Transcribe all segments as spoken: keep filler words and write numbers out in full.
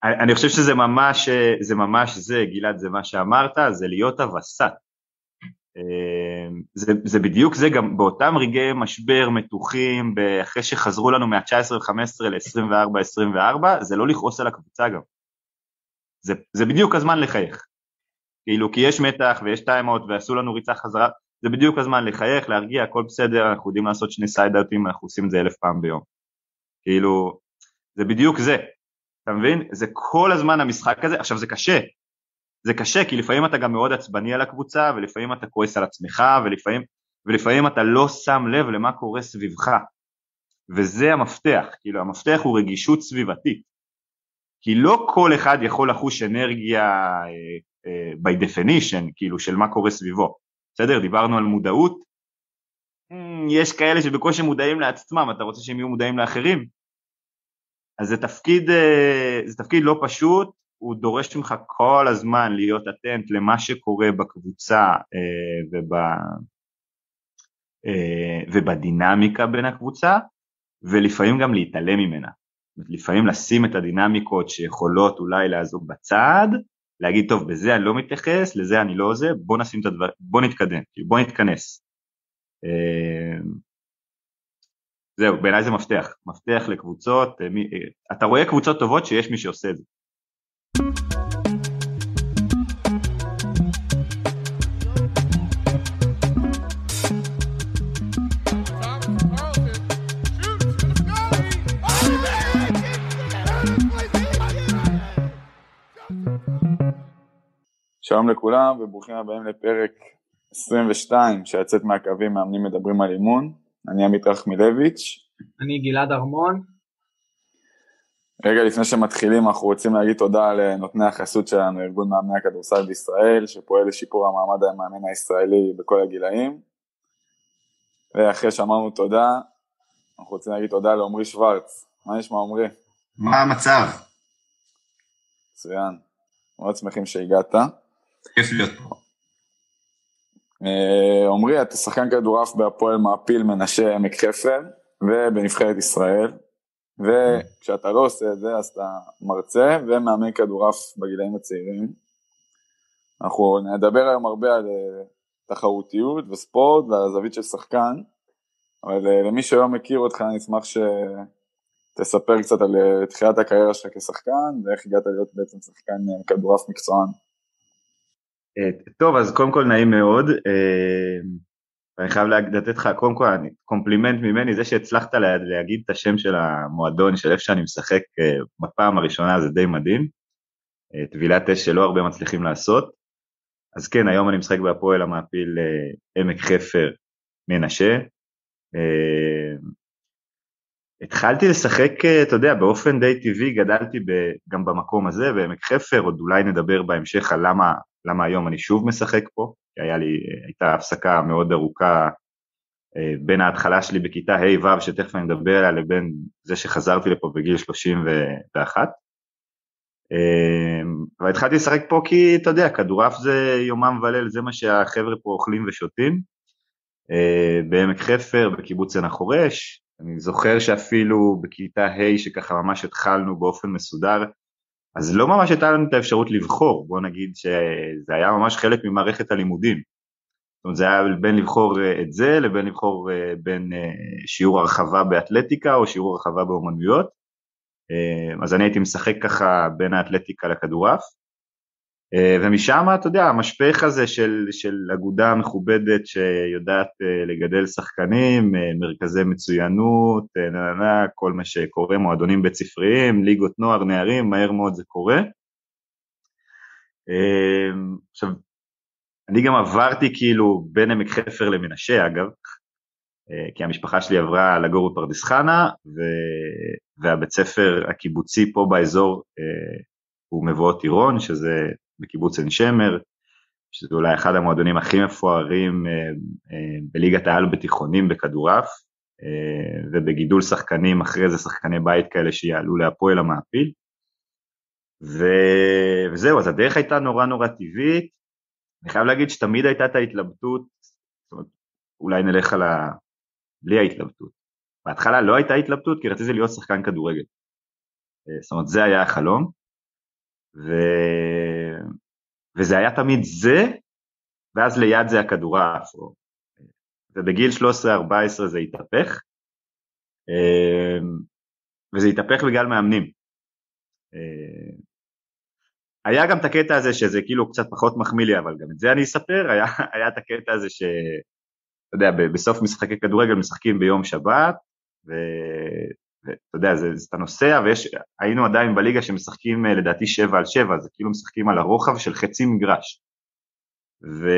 אני חושב שזה ממש, זה ממש זה, גלעד, זה מה שאמרת, זה להיות הווסת. זה, זה בדיוק זה, גם באותם רגעי משבר מתוחים, אחרי שחזרו לנו מה-תשע עשרה וחמש עשרה ל-עשרים וארבע עשרים וארבע, זה לא לכעוס על הקבוצה גם. זה, זה בדיוק הזמן לחייך. כאילו, כי יש מתח ויש טיימאוט ועשו לנו ריצה חזרה, זה בדיוק הזמן לחייך, להרגיע, הכל בסדר, אנחנו יודעים לעשות שני סייד-אוטים, אנחנו עושים את זה אלף פעם ביום. כאילו, זה בדיוק זה. אתה מבין? זה כל הזמן המשחק הזה. עכשיו זה קשה, זה קשה כי לפעמים אתה גם מאוד עצבני על הקבוצה, ולפעמים אתה כועס על עצמך, ולפעמים, ולפעמים אתה לא שם לב למה קורה סביבך, וזה המפתח. כאילו המפתח הוא רגישות סביבתית, כי לא כל אחד יכול לחוש אנרגיה uh, uh, by definition, כאילו של מה קורה סביבו. בסדר? דיברנו על מודעות, hmm, יש כאלה שבקושי מודעים לעצמם, אתה רוצה שהם יהיו מודעים לאחרים? אז זה תפקיד, זה תפקיד לא פשוט, הוא דורש ממך כל הזמן להיות אטנט למה שקורה בקבוצה וב, ובדינמיקה בין הקבוצה, ולפעמים גם להתעלם ממנה. לפעמים לשים את הדינמיקות שיכולות אולי לעזוב בצד, להגיד טוב בזה אני לא מתייחס, לזה אני לא זה, בוא נשים את הדבר, בוא נתקדם, בוא נתכנס. זהו, בעיניי זה מפתח, מפתח לקבוצות, אתה רואה קבוצות טובות שיש מי שעושה את זה. שלום לכולם וברוכים הבאים לפרק עשרים ושתיים שיצאת מהקווים מאמנים מדברים על אימון. אני עמית רחמילביץ'. אני גלעד ארמון. רגע לפני שמתחילים אנחנו רוצים להגיד תודה לנותני החסות שלנו, ארגון מאמני הכדורסל בישראל שפועל לשיפור המעמד המאמן הישראלי בכל הגילאים. ואחרי שאמרנו תודה אנחנו רוצים להגיד תודה לעומרי שוורץ. מה נשמע עומרי? מה המצב? מצוין, מאוד שמחים שהגעת. כיף להיות פה. עומרי, אתה שחקן כדורעף בהפועל מעפיל מנשה עמק חפר ובנבחרת ישראל, וכשאתה לא עושה את זה אז אתה מרצה ומאמן כדורעף בגילאים הצעירים. אנחנו נדבר היום הרבה על תחרותיות וספורט ועל הזווית של שחקן, אבל למי שלא מכיר אותך אני אשמח שתספר קצת על תחילת הקריירה שלך כשחקן ואיך הגעת להיות בעצם שחקן כדורעף מקצוען. טוב, אז קודם כל נעים מאוד, אני חייב לתת לך קודם כל קומפלימנט ממני, זה שהצלחת להגיד את השם של המועדון, של איפה שאני משחק בפעם הראשונה, זה די מדהים, טבילת אש שלא הרבה מצליחים לעשות. אז כן, היום אני משחק בהפועל המעפיל עמק חפר מנשה. התחלתי לשחק, אתה יודע, באופן די טבעי, גדלתי גם במקום הזה, בעמק חפר, עוד אולי נדבר בהמשך על למה, למה היום אני שוב משחק פה, כי היה לי, הייתה הפסקה מאוד ארוכה בין ההתחלה שלי בכיתה ה' ו' שתכף אני מדבר עליה, לבין זה שחזרתי לפה בגיל שלושים ואחת. והתחלתי לשחק פה כי, אתה יודע, כדורעף זה יומם וליל, זה מה שהחבר'ה פה אוכלים ושותים, בעמק חפר, בקיבוץ עין החורש. אני זוכר שאפילו בכיתה ה' שככה ממש התחלנו באופן מסודר, אז לא ממש הייתה לנו את האפשרות לבחור, בוא נגיד שזה היה ממש חלק ממערכת הלימודים. זאת אומרת, זה היה בין לבחור את זה, לבין לבחור בין שיעור הרחבה באתלטיקה או שיעור הרחבה באומנויות. אז אני הייתי משחק ככה בין האתלטיקה לכדורעף, ומשם, אתה יודע, המשפך הזה של, של אגודה מכובדת שיודעת לגדל שחקנים, מרכזי מצוינות, נענה, כל מה שקורה, מועדונים בית ספריים, ליגות נוער, נערים, מהר מאוד זה קורה. עכשיו, אני גם עברתי כאילו בין עמק חפר למנשה, אגב, כי המשפחה שלי עברה לגור בפרדס חנה, והבית ספר הקיבוצי פה באזור הוא מבואות עירון, שזה בקיבוץ עין שמר, שזה אולי אחד המועדונים הכי מפוארים בליגת העל בתיכונים בכדורעף, ובגידול שחקנים, אחרי זה שחקני בית כאלה שיעלו להפועל המעפיל, וזהו, אז הדרך הייתה נורא נורא טבעית. אני חייב להגיד שתמיד הייתה את ההתלבטות, זאת אומרת, אולי נלך על ה... בלי ההתלבטות. בהתחלה לא הייתה התלבטות, כי רציתי להיות שחקן כדורגל. זאת אומרת, זה היה החלום. ו... וזה היה תמיד זה, ואז ליד זה הכדורעף, ובגיל שלוש עשרה ארבע עשרה זה התהפך, וזה התהפך בגלל מאמנים. היה גם את הקטע הזה שזה כאילו קצת פחות מחמיא לי, אבל גם את זה אני אספר, היה, היה את הקטע הזה ש... אתה יודע, בסוף משחקי כדורגל משחקים ביום שבת, ואתה יודע, זה, זה אתה נוסע, והיינו עדיין בליגה שמשחקים לדעתי שבע על שבע, זה כאילו משחקים על הרוחב של חצי מגרש. ו...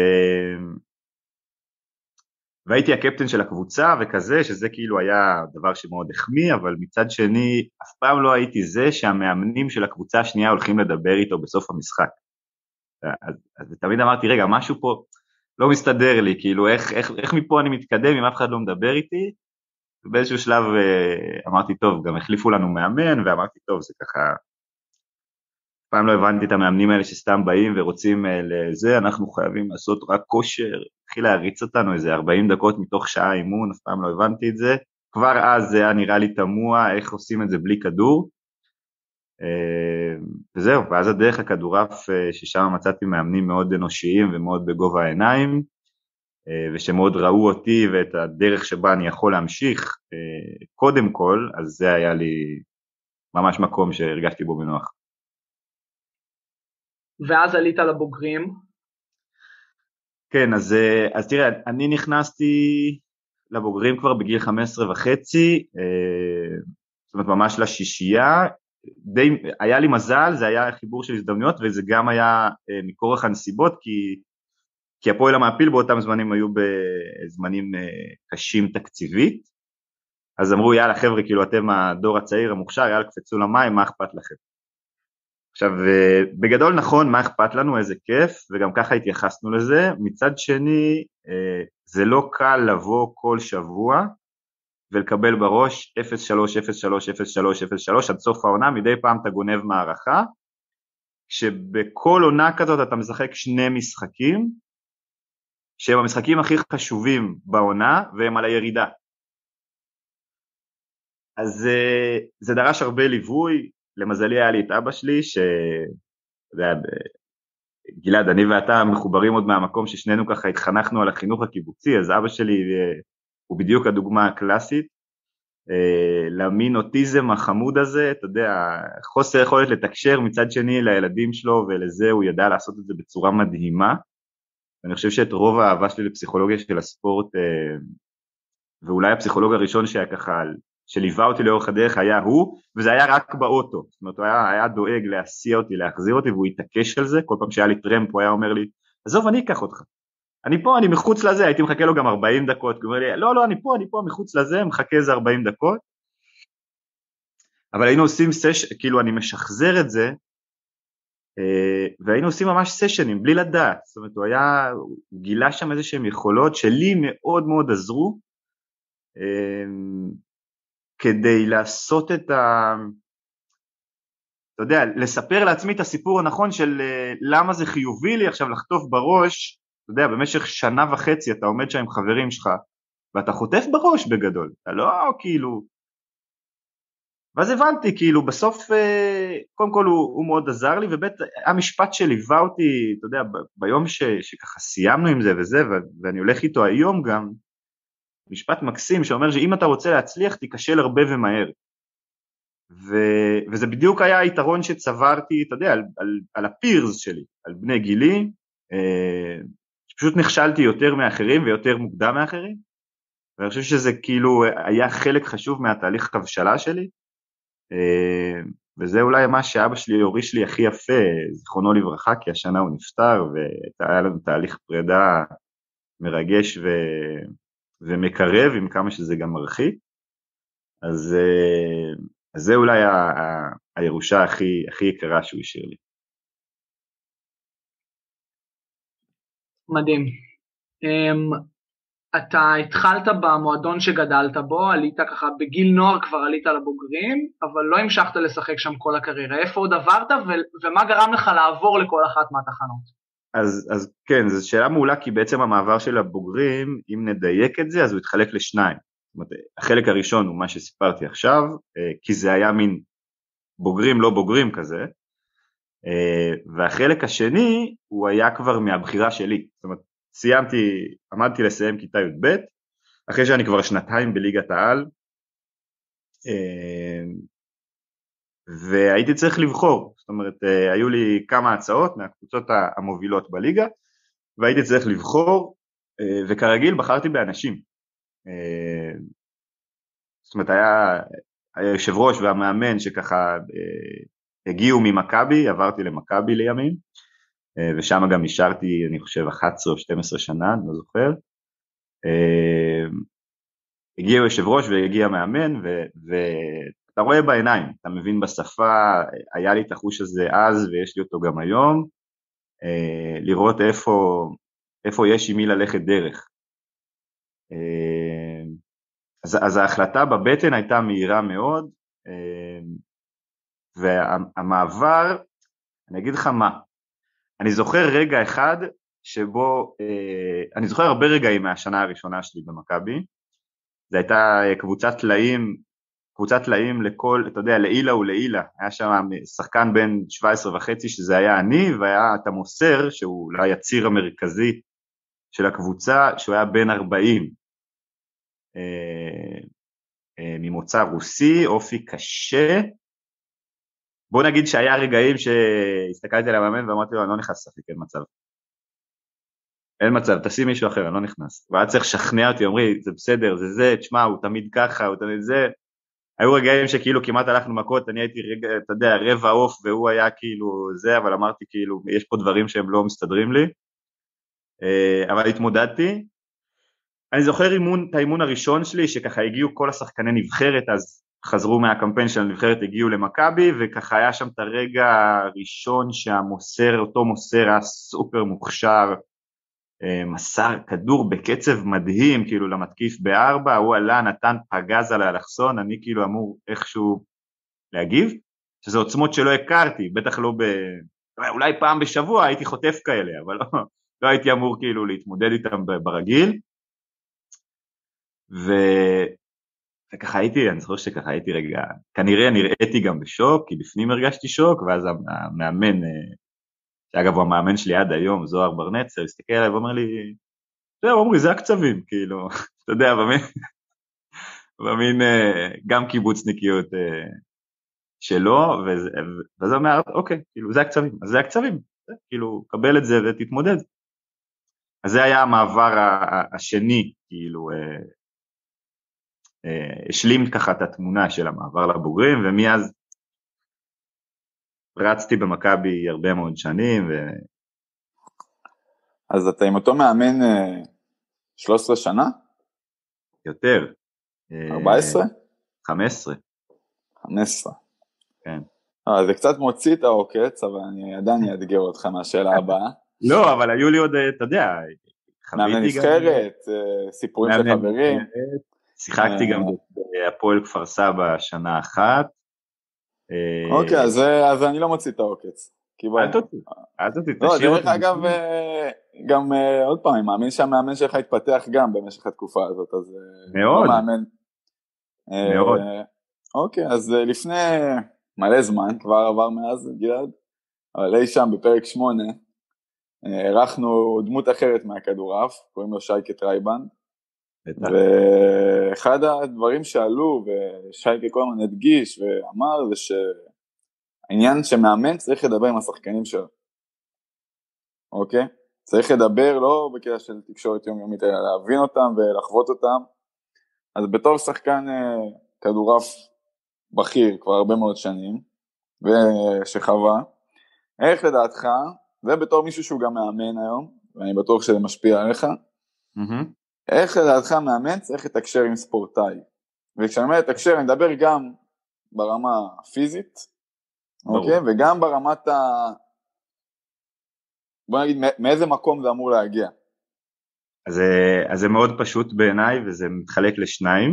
והייתי הקפטן של הקבוצה וכזה, שזה כאילו היה דבר שמאוד החמיא, אבל מצד שני, אף פעם לא הייתי זה שהמאמנים של הקבוצה השנייה הולכים לדבר איתו בסוף המשחק. אז, אז תמיד אמרתי, רגע, משהו פה לא מסתדר לי, כאילו איך, איך, איך מפה אני מתקדם אם אף אחד לא מדבר איתי, ובאיזשהו שלב אמרתי, טוב, גם החליפו לנו מאמן, ואמרתי, טוב, זה ככה, פעם לא הבנתי את המאמנים האלה שסתם באים ורוצים לזה, אנחנו חייבים לעשות רק כושר, התחיל להריץ אותנו איזה ארבעים דקות מתוך שעה אימון, אף פעם לא הבנתי את זה, כבר אז זה היה נראה לי תמוה, איך עושים את זה בלי כדור, וזהו, ואז הדרך הכדורעף ששם מצאתי מאמנים מאוד אנושיים ומאוד בגובה העיניים, ושמאוד ראו אותי ואת הדרך שבה אני יכול להמשיך קודם כל, אז זה היה לי ממש מקום שהרגשתי בו בנוח. ואז עלית לבוגרים? כן, אז, אז תראה, אני נכנסתי לבוגרים כבר בגיל חמש עשרה וחצי, זאת אומרת ממש לשישייה, די, היה לי מזל, זה היה חיבור של הזדמנויות, וזה גם היה מכורח הנסיבות, כי, כי הפועל המעפיל באותם זמנים היו בזמנים קשים תקציבית, אז אמרו, יאללה חבר'ה, כאילו אתם הדור הצעיר המוכשר, יאללה קפצו למים, מה אכפת לכם? עכשיו, בגדול נכון, מה אכפת לנו, איזה כיף, וגם ככה התייחסנו לזה, מצד שני, זה לא קל לבוא כל שבוע, ולקבל בראש אפס שלוש אפס שלוש אפס שלוש אפס שלוש עד סוף העונה, מדי פעם אתה גונב מערכה, כשבכל עונה כזאת אתה משחק שני משחקים, שהם המשחקים הכי חשובים בעונה, והם על הירידה. אז זה דרש הרבה ליווי, למזלי היה לי את אבא שלי, שאתה יודע, גלעד, אני ואתה מחוברים עוד מהמקום ששנינו ככה התחנכנו על החינוך הקיבוצי, אז אבא שלי הוא בדיוק הדוגמה הקלאסית, למין אוטיזם החמוד הזה, אתה יודע, חוסר יכולת לתקשר מצד שני לילדים שלו, ולזה הוא ידע לעשות את זה בצורה מדהימה, ואני חושב שאת רוב האהבה שלי לפסיכולוגיה של הספורט, ואולי הפסיכולוג הראשון שהיה ככה, שליווה אותי לאורך הדרך היה הוא, וזה היה רק באוטו, זאת אומרת הוא היה, היה דואג להסיע אותי, להחזיר אותי, והוא התעקש על זה, כל פעם שהיה לי טרמפ הוא היה אומר לי, עזוב אני אקח אותך, אני פה, אני מחוץ לזה, הייתי מחכה לו גם ארבעים דקות, הוא אומר לי, לא לא אני פה, אני פה מחוץ לזה, מחכה איזה ארבעים דקות, אבל היינו עושים סש, כאילו אני משחזר את זה, והיינו עושים ממש סשנים, בלי לדעת, זאת אומרת הוא היה, הוא גילה שם איזה שהם יכולות, שלי מאוד מאוד עזרו, כדי לעשות את ה... אתה יודע, לספר לעצמי את הסיפור הנכון של למה זה חיובי לי עכשיו לחטוף בראש, אתה יודע, במשך שנה וחצי אתה עומד שם עם חברים שלך, ואתה חוטף בראש בגדול, אתה לא כאילו... ואז הבנתי, כאילו בסוף, קודם כל הוא, הוא מאוד עזר לי, ובית המשפט שליווה אותי, אתה יודע, ביום ש, שככה סיימנו עם זה וזה, ואני הולך איתו היום גם, משפט מקסים שאומר שאם אתה רוצה להצליח תיכשל הרבה ומהר, ו, וזה בדיוק היה היתרון שצברתי, אתה יודע, על, על, על הפירס שלי, על בני גילי, שפשוט נכשלתי יותר מאחרים ויותר מוקדם מאחרים, ואני חושב שזה כאילו היה חלק חשוב מהתהליך הבשלה שלי, וזה אולי מה שאבא שלי הוריש לי הכי יפה, זכרונו לברכה, כי השנה הוא נפטר, והיה לנו תהליך פרידה מרגש ו... ומקרב, עם כמה שזה גם מרחיק, אז, אז זה אולי ה... ה... הירושה הכי, הכי יקרה שהוא השאיר לי. מדהים. Um... אתה התחלת במועדון שגדלת בו, עלית ככה בגיל נוער כבר עלית לבוגרים, אבל לא המשכת לשחק שם כל הקריירה. איפה עוד עברת ו- ומה גרם לך לעבור לכל אחת מהתחנות? אז, אז כן, זו שאלה מעולה, כי בעצם המעבר של הבוגרים, אם נדייק את זה, אז הוא התחלק לשניים. זאת אומרת, החלק הראשון הוא מה שסיפרתי עכשיו, כי זה היה מין בוגרים לא בוגרים כזה, והחלק השני הוא היה כבר מהבחירה שלי, זאת אומרת, סיימתי, עמדתי לסיים כיתה י"ב, אחרי שאני כבר שנתיים בליגת העל, והייתי צריך לבחור, זאת אומרת, היו לי כמה הצעות מהקבוצות המובילות בליגה, והייתי צריך לבחור, וכרגיל בחרתי באנשים. זאת אומרת, היה היושב ראש והמאמן שככה הגיעו ממכבי, עברתי למכבי לימים, ושם גם נשארתי, אני חושב, אחת עשרה או שתים עשרה שנה, אני לא זוכר. הגיע יושב ראש והגיע מאמן, ואתה רואה בעיניים, אתה מבין בשפה, היה לי את החוש הזה אז, ויש לי אותו גם היום, לראות איפה, איפה יש עם מי ללכת דרך. אז, אז ההחלטה בבטן הייתה מהירה מאוד, והמעבר, אני אגיד לך מה, אני זוכר רגע אחד שבו, אני זוכר הרבה רגעים מהשנה הראשונה שלי במכבי, זו הייתה קבוצת תלאים, קבוצת תלאים לכל, אתה יודע, לאילה ולאילה, היה שם שחקן בין שבע עשרה וחצי שזה היה אני, והיה את המוסר, שהוא אולי הציר המרכזי של הקבוצה, שהוא היה בין ארבעים, ממוצא רוסי, אופי קשה, בוא נגיד שהיה רגעים שהסתכלתי על המאמן ואמרתי לו, אני לא נכנס לשחק, אין מצב. אין מצב, תשים מישהו אחר, אני לא נכנס. והיה צריך לשכנע אותי, אומרי, זה בסדר, זה זה, תשמע, הוא תמיד ככה, הוא תמיד זה. היו רגעים שכאילו כמעט הלכנו מכות, אני הייתי, רגע, אתה יודע, רבע אוף, והוא היה כאילו זה, אבל אמרתי כאילו, יש פה דברים שהם לא מסתדרים לי. אבל התמודדתי. אני זוכר אימון, את האימון הראשון שלי, שככה הגיעו כל השחקני נבחרת, אז חזרו מהקמפיין של הנבחרת, הגיעו למכבי, וככה היה שם את הרגע הראשון שהמוסר, אותו מוסר היה סופר מוכשר, מסר כדור בקצב מדהים, כאילו למתקיף בארבע, הוא עלה, נתן פגז על האלכסון, אני כאילו אמור איכשהו להגיב, שזה עוצמות שלא הכרתי, בטח לא ב... אולי פעם בשבוע הייתי חוטף כאלה, אבל לא, לא הייתי אמור כאילו להתמודד איתם ברגיל, ו... וככה הייתי, אני זוכר שככה הייתי רגע, כנראה נראיתי גם בשוק, כי בפנים הרגשתי שוק, ואז המאמן, שאגב הוא המאמן שלי עד היום, זוהר ברנצר, הסתכל עליי ואומר לי, זהו, אומרי, זה הקצבים, כאילו, אתה יודע, במין, במין גם קיבוצניקיות שלו, וזה אומר, אוקיי, כאילו, זה הקצבים, אז זה הקצבים, כאילו, קבל את זה ותתמודד. אז זה היה המעבר השני, כאילו, השלים ככה את התמונה של המעבר לבוגרים, ומאז רצתי במכבי הרבה מאוד שנים. ו... אז אתה עם אותו מאמן שלוש עשרה שנה? יותר. ארבע עשרה? חמש עשרה. חמש עשרה. כן. אה, זה קצת מוציא את העוקץ, אבל אני עדיין אאתגר אותך מהשאלה הבאה. לא, אבל היו לי עוד, אתה יודע, מאמן נבחרת, סיפורים של חברים. שיחקתי גם בהפועל כפר סבא שנה אחת. אוקיי, אז אני לא מוציא את העוקץ. אל תוציא, אל תוציא. לא, דרך אגב, גם עוד פעם, אני מאמין שהמאמן שלך התפתח גם במשך התקופה הזאת, אז... מאוד. מאוד. אוקיי, אז לפני מלא זמן, כבר עבר מאז, גלעד, אבל אי שם בפרק שמונה, ערכנו דמות אחרת מהכדורעף, קוראים לו שייקה טרייבן, ואחד הדברים שעלו, ושייקה כל הזמן הדגיש ואמר, זה שהעניין שמאמן צריך לדבר עם השחקנים שלו, אוקיי? צריך לדבר לא בקטע של תקשורת יומיומית, אלא להבין אותם ולחוות אותם. אז בתור שחקן כדורעף בכיר כבר הרבה מאוד שנים, ושחווה, איך לדעתך, ובתור מישהו שהוא גם מאמן היום, ואני בטוח שזה משפיע עליך, mm-hmm. איך לדעתך מאמן צריך לתקשר עם ספורטאי? וכשאני אומר לתקשר, אני מדבר גם ברמה הפיזית, אוקיי? וגם ברמת ה... בוא נגיד, מאיזה מקום זה אמור להגיע? אז, אז זה מאוד פשוט בעיניי, וזה מתחלק לשניים.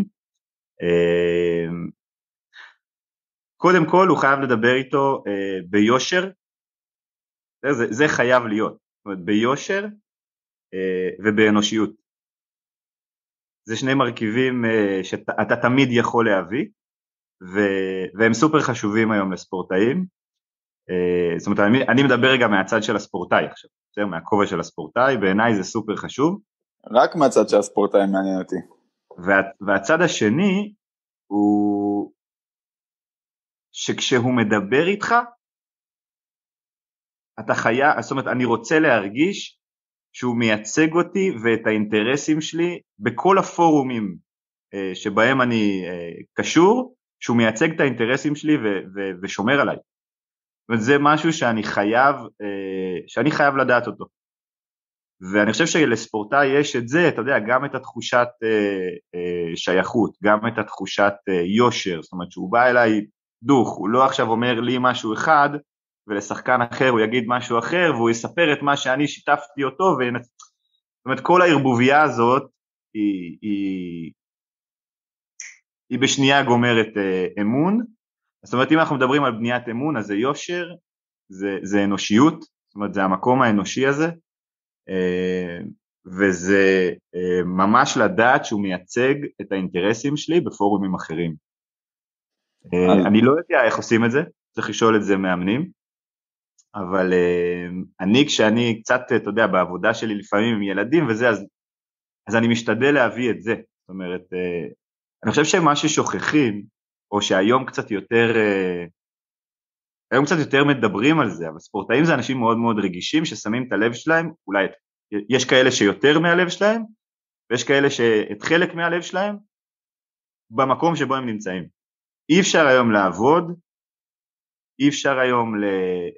קודם כל, הוא חייב לדבר איתו ביושר, זה, זה חייב להיות, זאת אומרת, ביושר ובאנושיות. זה שני מרכיבים שאתה תמיד יכול להביא, והם סופר חשובים היום לספורטאים. זאת אומרת, אני, אני מדבר רגע מהצד של הספורטאי עכשיו, בסדר? מהכובע של הספורטאי, בעיניי זה סופר חשוב. רק מהצד של הספורטאי מעניין אותי. וה, והצד השני הוא שכשהוא מדבר איתך, אתה חיה, זאת אומרת, אני רוצה להרגיש שהוא מייצג אותי ואת האינטרסים שלי בכל הפורומים אה, שבהם אני אה, קשור, שהוא מייצג את האינטרסים שלי ו- ו- ושומר עליי. וזה משהו שאני חייב, אה, שאני חייב לדעת אותו. ואני חושב שלספורטאי יש את זה, אתה יודע, גם את התחושת אה, אה, שייכות, גם את התחושת אה, יושר, זאת אומרת שהוא בא אליי דוך, הוא לא עכשיו אומר לי משהו אחד, ולשחקן אחר הוא יגיד משהו אחר, והוא יספר את מה שאני שיתפתי אותו, ונצ... זאת אומרת, כל הערבוביה הזאת, היא, היא, היא בשנייה גומרת אה, אמון, זאת אומרת, אם אנחנו מדברים על בניית אמון, אז זה יושר, זה, זה אנושיות, זאת אומרת, זה המקום האנושי הזה, אה, וזה אה, ממש לדעת שהוא מייצג את האינטרסים שלי בפורומים אחרים. אה, אני לא יודע איך עושים את זה, צריך לשאול את זה מאמנים, אבל uh, אני כשאני קצת, אתה יודע, בעבודה שלי לפעמים עם ילדים וזה, אז, אז אני משתדל להביא את זה. זאת אומרת, uh, אני חושב שמה ששוכחים, או שהיום קצת יותר, uh, היום קצת יותר מדברים על זה, אבל ספורטאים זה אנשים מאוד מאוד רגישים, ששמים את הלב שלהם, אולי יש כאלה שיותר מהלב שלהם, ויש כאלה שאת חלק מהלב שלהם, במקום שבו הם נמצאים. אי אפשר היום לעבוד, אי אפשר היום ל...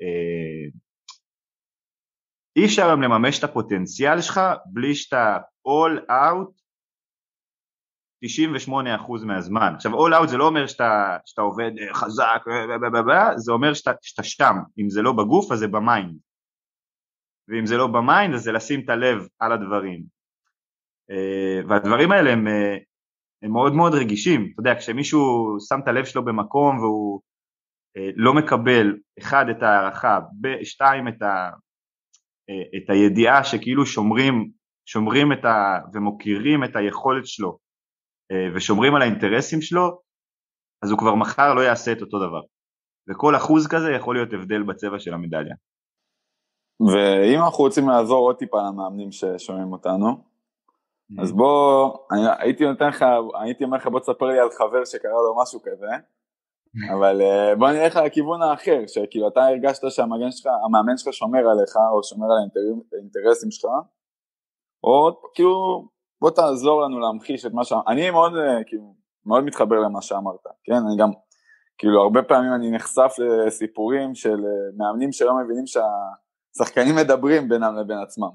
אי אפשר היום לממש את הפוטנציאל שלך בלי שאתה all out תשעים ושמונה אחוז מהזמן. עכשיו all out זה לא אומר שאתה, שאתה עובד חזק, זה אומר שאתה, שאתה שם, אם זה לא בגוף אז זה במיינד, ואם זה לא במיינד אז זה לשים את הלב על הדברים, והדברים האלה הם, הם מאוד מאוד רגישים. אתה יודע, כשמישהו שם את הלב שלו במקום והוא לא מקבל, אחד, את הערכה, שתיים, את, ה, את הידיעה שכאילו שומרים, שומרים את ה, ומוכירים את היכולת שלו, ושומרים על האינטרסים שלו, אז הוא כבר מחר לא יעשה את אותו דבר. וכל אחוז כזה יכול להיות הבדל בצבע של המדליה. ואם אנחנו רוצים לעזור עוד טיפה למאמנים ששומעים אותנו, אז בוא, אני, הייתי נותן לך, הייתי אומר לך, בוא תספר לי על חבר שקרה לו משהו כזה, אבל בוא נלך על הכיוון האחר, שכאילו אתה הרגשת שהמאמן שלך, המאמן שלך שומר עליך, או שומר על האינטרסים שלך, או כאילו, בוא תעזור לנו להמחיש את מה שאמרת. אני מאוד, כאילו, מאוד מתחבר למה שאמרת, כן? אני גם, כאילו, הרבה פעמים אני נחשף לסיפורים של מאמנים שלא מבינים שהשחקנים מדברים בינם לבין עצמם.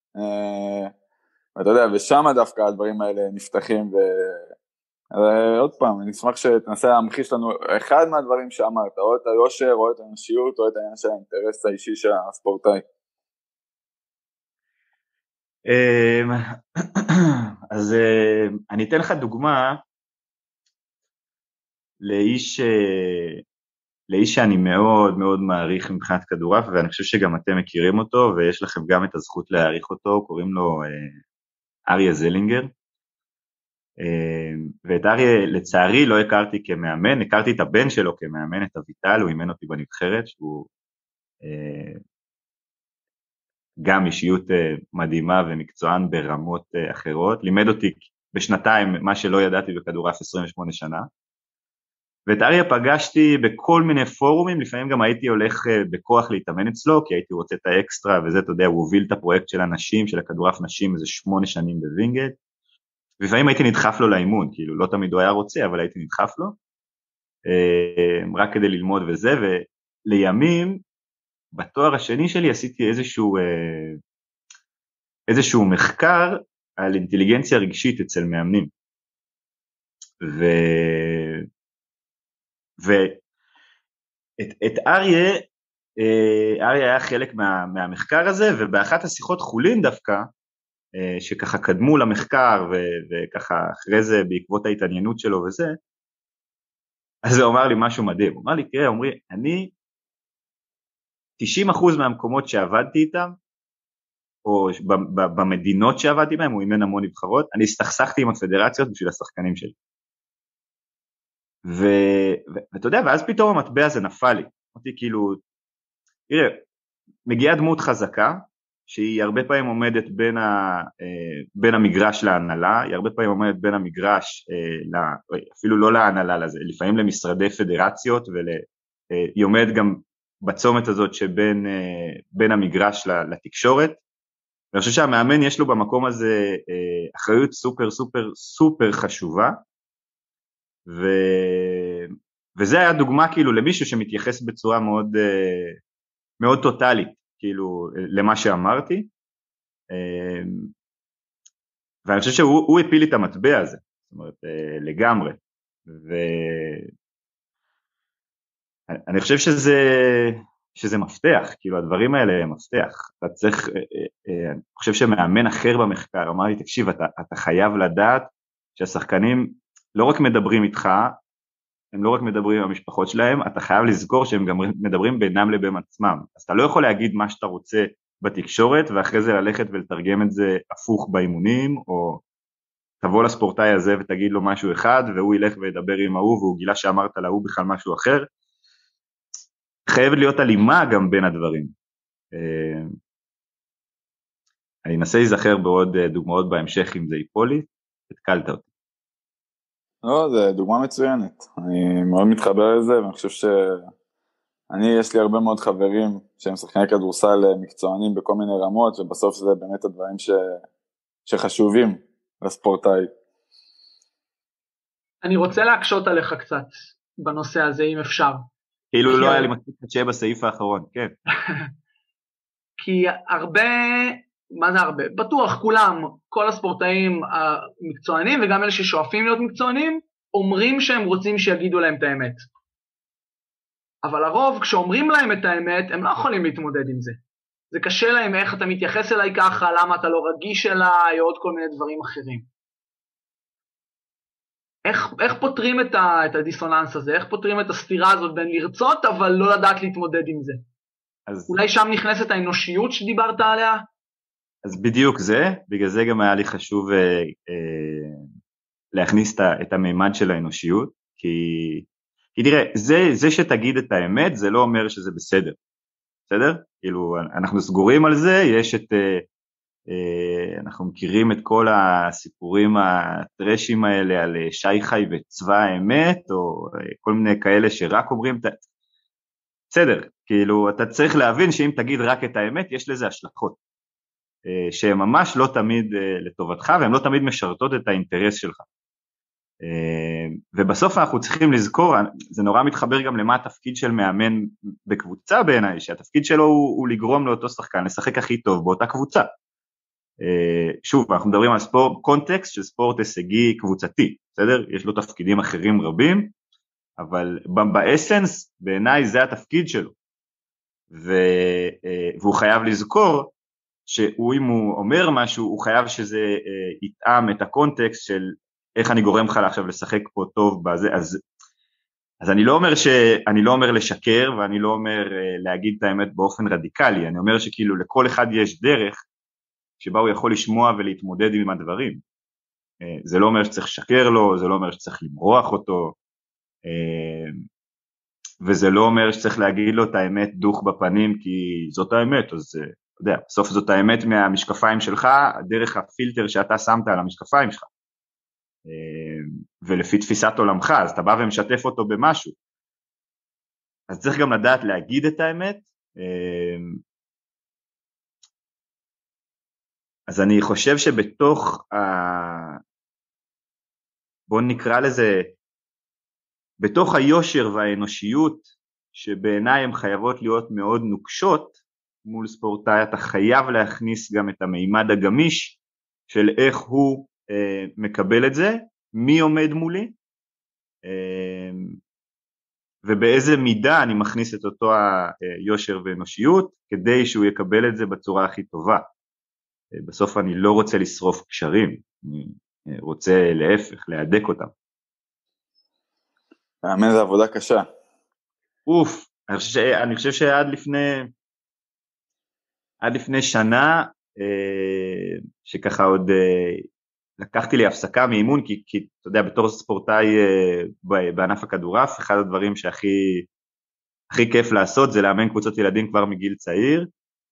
ואתה יודע, ושם דווקא הדברים האלה נפתחים, ו... עוד פעם, אני אשמח שתנסה להמחיש לנו אחד מהדברים שאמרת, או את היושר, או את האנושיות, או את העניין של האינטרס האישי של הספורטאי. אז אני אתן לך דוגמה לאיש, לאיש שאני מאוד מאוד מעריך מבחינת כדורעף, ואני חושב שגם אתם מכירים אותו, ויש לכם גם את הזכות להעריך אותו, קוראים לו אריה זלינגר. ואת אריה לצערי לא הכרתי כמאמן, הכרתי את הבן שלו כמאמן, את אביטל, הוא אימן אותי בנבחרת, שהוא גם אישיות מדהימה ומקצוען ברמות אחרות, לימד אותי בשנתיים מה שלא ידעתי בכדורעף עשרים ושמונה שנה, ואת אריה פגשתי בכל מיני פורומים, לפעמים גם הייתי הולך בכוח להתאמן אצלו, כי הייתי רוצה את האקסטרה, וזה, אתה יודע, הוא הוביל את הפרויקט של הנשים, של הכדורעף נשים, איזה שמונה שנים בווינגייט, ולפעמים הייתי נדחף לו לאימון, כאילו לא תמיד הוא היה רוצה, אבל הייתי נדחף לו, רק כדי ללמוד וזה, ולימים, בתואר השני שלי עשיתי איזשהו, איזשהו מחקר על אינטליגנציה רגשית אצל מאמנים, ו... ואת את אריה, אריה היה חלק מה, מהמחקר הזה, ובאחת השיחות חולין דווקא, שככה קדמו למחקר, ו, וככה אחרי זה בעקבות ההתעניינות שלו וזה, אז הוא אמר לי משהו מדהים, הוא אמר לי, תראה, אומרי, אני תשעים אחוז מהמקומות שעבדתי איתם, או במדינות שעבדתי בהם, הוא אימן המון נבחרות, אני הסתכסכתי עם הפדרציות בשביל השחקנים שלי. ו, ו, ואתה יודע, ואז פתאום המטבע הזה נפל לי, אמרתי כאילו, תראה, מגיעה דמות חזקה, שהיא הרבה פעמים עומדת בין, ה, בין המגרש להנהלה, היא הרבה פעמים עומדת בין המגרש, אפילו לא להנהלה לזה, לפעמים למשרדי פדרציות, והיא עומדת גם בצומת הזאת שבין בין המגרש לתקשורת, ואני חושב שהמאמן יש לו במקום הזה אחריות סופר סופר סופר חשובה, ו... וזה היה דוגמה כאילו למישהו שמתייחס בצורה מאוד, מאוד טוטלית, כאילו למה שאמרתי, ואני חושב שהוא הפיל לי את המטבע הזה, זאת אומרת לגמרי, ואני חושב שזה, שזה מפתח, כאילו הדברים האלה הם מפתח, אתה צריך, אני חושב שמאמן אחר במחקר אמר לי, תקשיב, אתה, אתה חייב לדעת שהשחקנים לא רק מדברים איתך, הם לא רק מדברים עם המשפחות שלהם, אתה חייב לזכור שהם גם מדברים בינם לבין עצמם, אז אתה לא יכול להגיד מה שאתה רוצה בתקשורת, ואחרי זה ללכת ולתרגם את זה הפוך באימונים, או תבוא לספורטאי הזה ותגיד לו משהו אחד, והוא ילך וידבר עם ההוא, והוא גילה שאמרת להוא בכלל משהו אחר, חייבת להיות אלימה גם בין הדברים. אני אנסה להיזכר בעוד דוגמאות בהמשך, אם זה ייפול לי, התקלת אותי. לא, זה דוגמה מצוינת, אני מאוד מתחבר לזה, ואני חושב שאני, יש לי הרבה מאוד חברים שהם שחקני כדורסל מקצוענים בכל מיני רמות, ובסוף זה באמת הדברים ש... שחשובים לספורטאי. אני רוצה להקשות עליך קצת בנושא הזה, אם אפשר. כאילו לא היה לי מספיק קשה בסעיף האחרון, כן. כי הרבה, מה זה הרבה? בטוח כולם, כל הספורטאים המקצוענים וגם אלה ששואפים להיות מקצוענים, אומרים שהם רוצים שיגידו להם את האמת. אבל הרוב, כשאומרים להם את האמת, הם לא יכולים להתמודד עם זה. זה קשה להם איך אתה מתייחס אליי ככה, למה אתה לא רגיש אליי, או עוד כל מיני דברים אחרים. איך, איך פותרים את, ה, את הדיסוננס הזה? איך פותרים את הסתירה הזאת בין לרצות, אבל לא לדעת להתמודד עם זה? אז... אולי שם נכנסת האנושיות שדיברת עליה? אז בדיוק זה, בגלל זה גם היה לי חשוב אה, אה, להכניס את המימד של האנושיות, כי, כי תראה, זה, זה שתגיד את האמת, זה לא אומר שזה בסדר, בסדר? כאילו, אנחנו סגורים על זה, יש את, אה, אה, אנחנו מכירים את כל הסיפורים הטרשים האלה, על שי חי וצבא האמת, או אה, כל מיני כאלה שרק אומרים, ת... בסדר, כאילו, אתה צריך להבין שאם תגיד רק את האמת, יש לזה השלכות. שהן ממש לא תמיד לטובתך, והן לא תמיד משרתות את האינטרס שלך. ובסוף אנחנו צריכים לזכור, זה נורא מתחבר גם למה התפקיד של מאמן בקבוצה בעיניי, שהתפקיד שלו הוא, הוא לגרום לאותו שחקן, לשחק הכי טוב באותה קבוצה. שוב, אנחנו מדברים על ספורט, קונטקסט של ספורט הישגי קבוצתי, בסדר? יש לו תפקידים אחרים רבים, אבל באסנס בעיניי זה התפקיד שלו. והוא חייב לזכור, שהוא אם הוא אומר משהו, הוא חייב שזה אה, יתאם את הקונטקסט של איך אני גורם לך עכשיו לשחק פה טוב בזה, אז, אז אני לא אומר ש, אני לא אומר לשקר, ואני לא אומר אה, להגיד את האמת באופן רדיקלי, אני אומר שכאילו לכל אחד יש דרך, שבה הוא יכול לשמוע ולהתמודד עם הדברים, אה, זה לא אומר שצריך לשקר לו, זה לא אומר שצריך למרוח אותו, אה, וזה לא אומר שצריך להגיד לו את האמת דוך בפנים, כי זאת האמת, אז אה, אתה יודע, בסוף זאת האמת מהמשקפיים שלך, דרך הפילטר שאתה שמת על המשקפיים שלך, ולפי תפיסת עולמך, אז אתה בא ומשתף אותו במשהו, אז צריך גם לדעת להגיד את האמת, אז אני חושב שבתוך, ה... בוא נקרא לזה, בתוך היושר והאנושיות, שבעיניי הן חייבות להיות מאוד נוקשות, מול ספורטאי אתה חייב להכניס גם את המימד הגמיש של איך הוא אה, מקבל את זה, מי עומד מולי, אה, ובאיזה מידה אני מכניס את אותו היושר ואנושיות, כדי שהוא יקבל את זה בצורה הכי טובה. אה, בסוף אני לא רוצה לשרוף קשרים, אני אה, רוצה להפך, להדק אותם. מאמן זה עבודה קשה. אוף, אני חושב, אני חושב שעד לפני... עד לפני שנה, שככה עוד לקחתי לי הפסקה מאימון, כי, כי אתה יודע, בתור ספורטאי בענף הכדורף, אחד הדברים שהכי הכי כיף לעשות זה לאמן קבוצות ילדים כבר מגיל צעיר,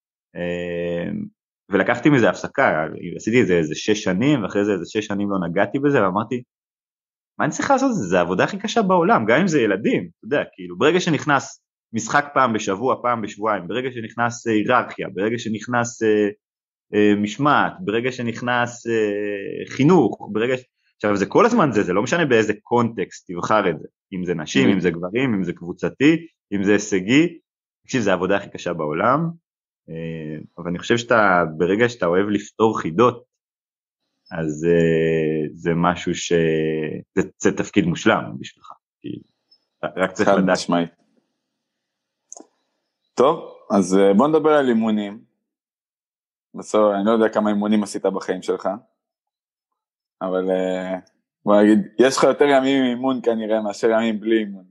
ולקחתי מזה הפסקה, עשיתי את זה איזה שש שנים, ואחרי זה איזה שש שנים לא נגעתי בזה, ואמרתי, מה אני צריך לעשות את זה? זה העבודה הכי קשה בעולם, גם אם זה ילדים, אתה יודע, כאילו, ברגע שנכנס משחק פעם בשבוע, פעם בשבועיים, ברגע שנכנס היררכיה, ברגע שנכנס אה, אה, משמעת, ברגע שנכנס אה, חינוך, ברגע... עכשיו, זה כל הזמן זה, זה לא משנה באיזה קונטקסט תבחר את זה, אם זה נשים, אם זה גברים, אם זה קבוצתי, אם זה הישגי, תקשיב, זה העבודה הכי קשה בעולם, אה, אבל אני חושב שאתה, ברגע שאתה אוהב לפתור חידות, אז אה, זה משהו ש... זה, זה תפקיד מושלם בשבילך, כי רק צריך לדעת. משמעית. טוב, אז בוא נדבר על אימונים. בסדר, אני לא יודע כמה אימונים עשית בחיים שלך, אבל בוא נגיד, יש לך יותר ימים עם אימון כנראה מאשר ימים בלי אימון.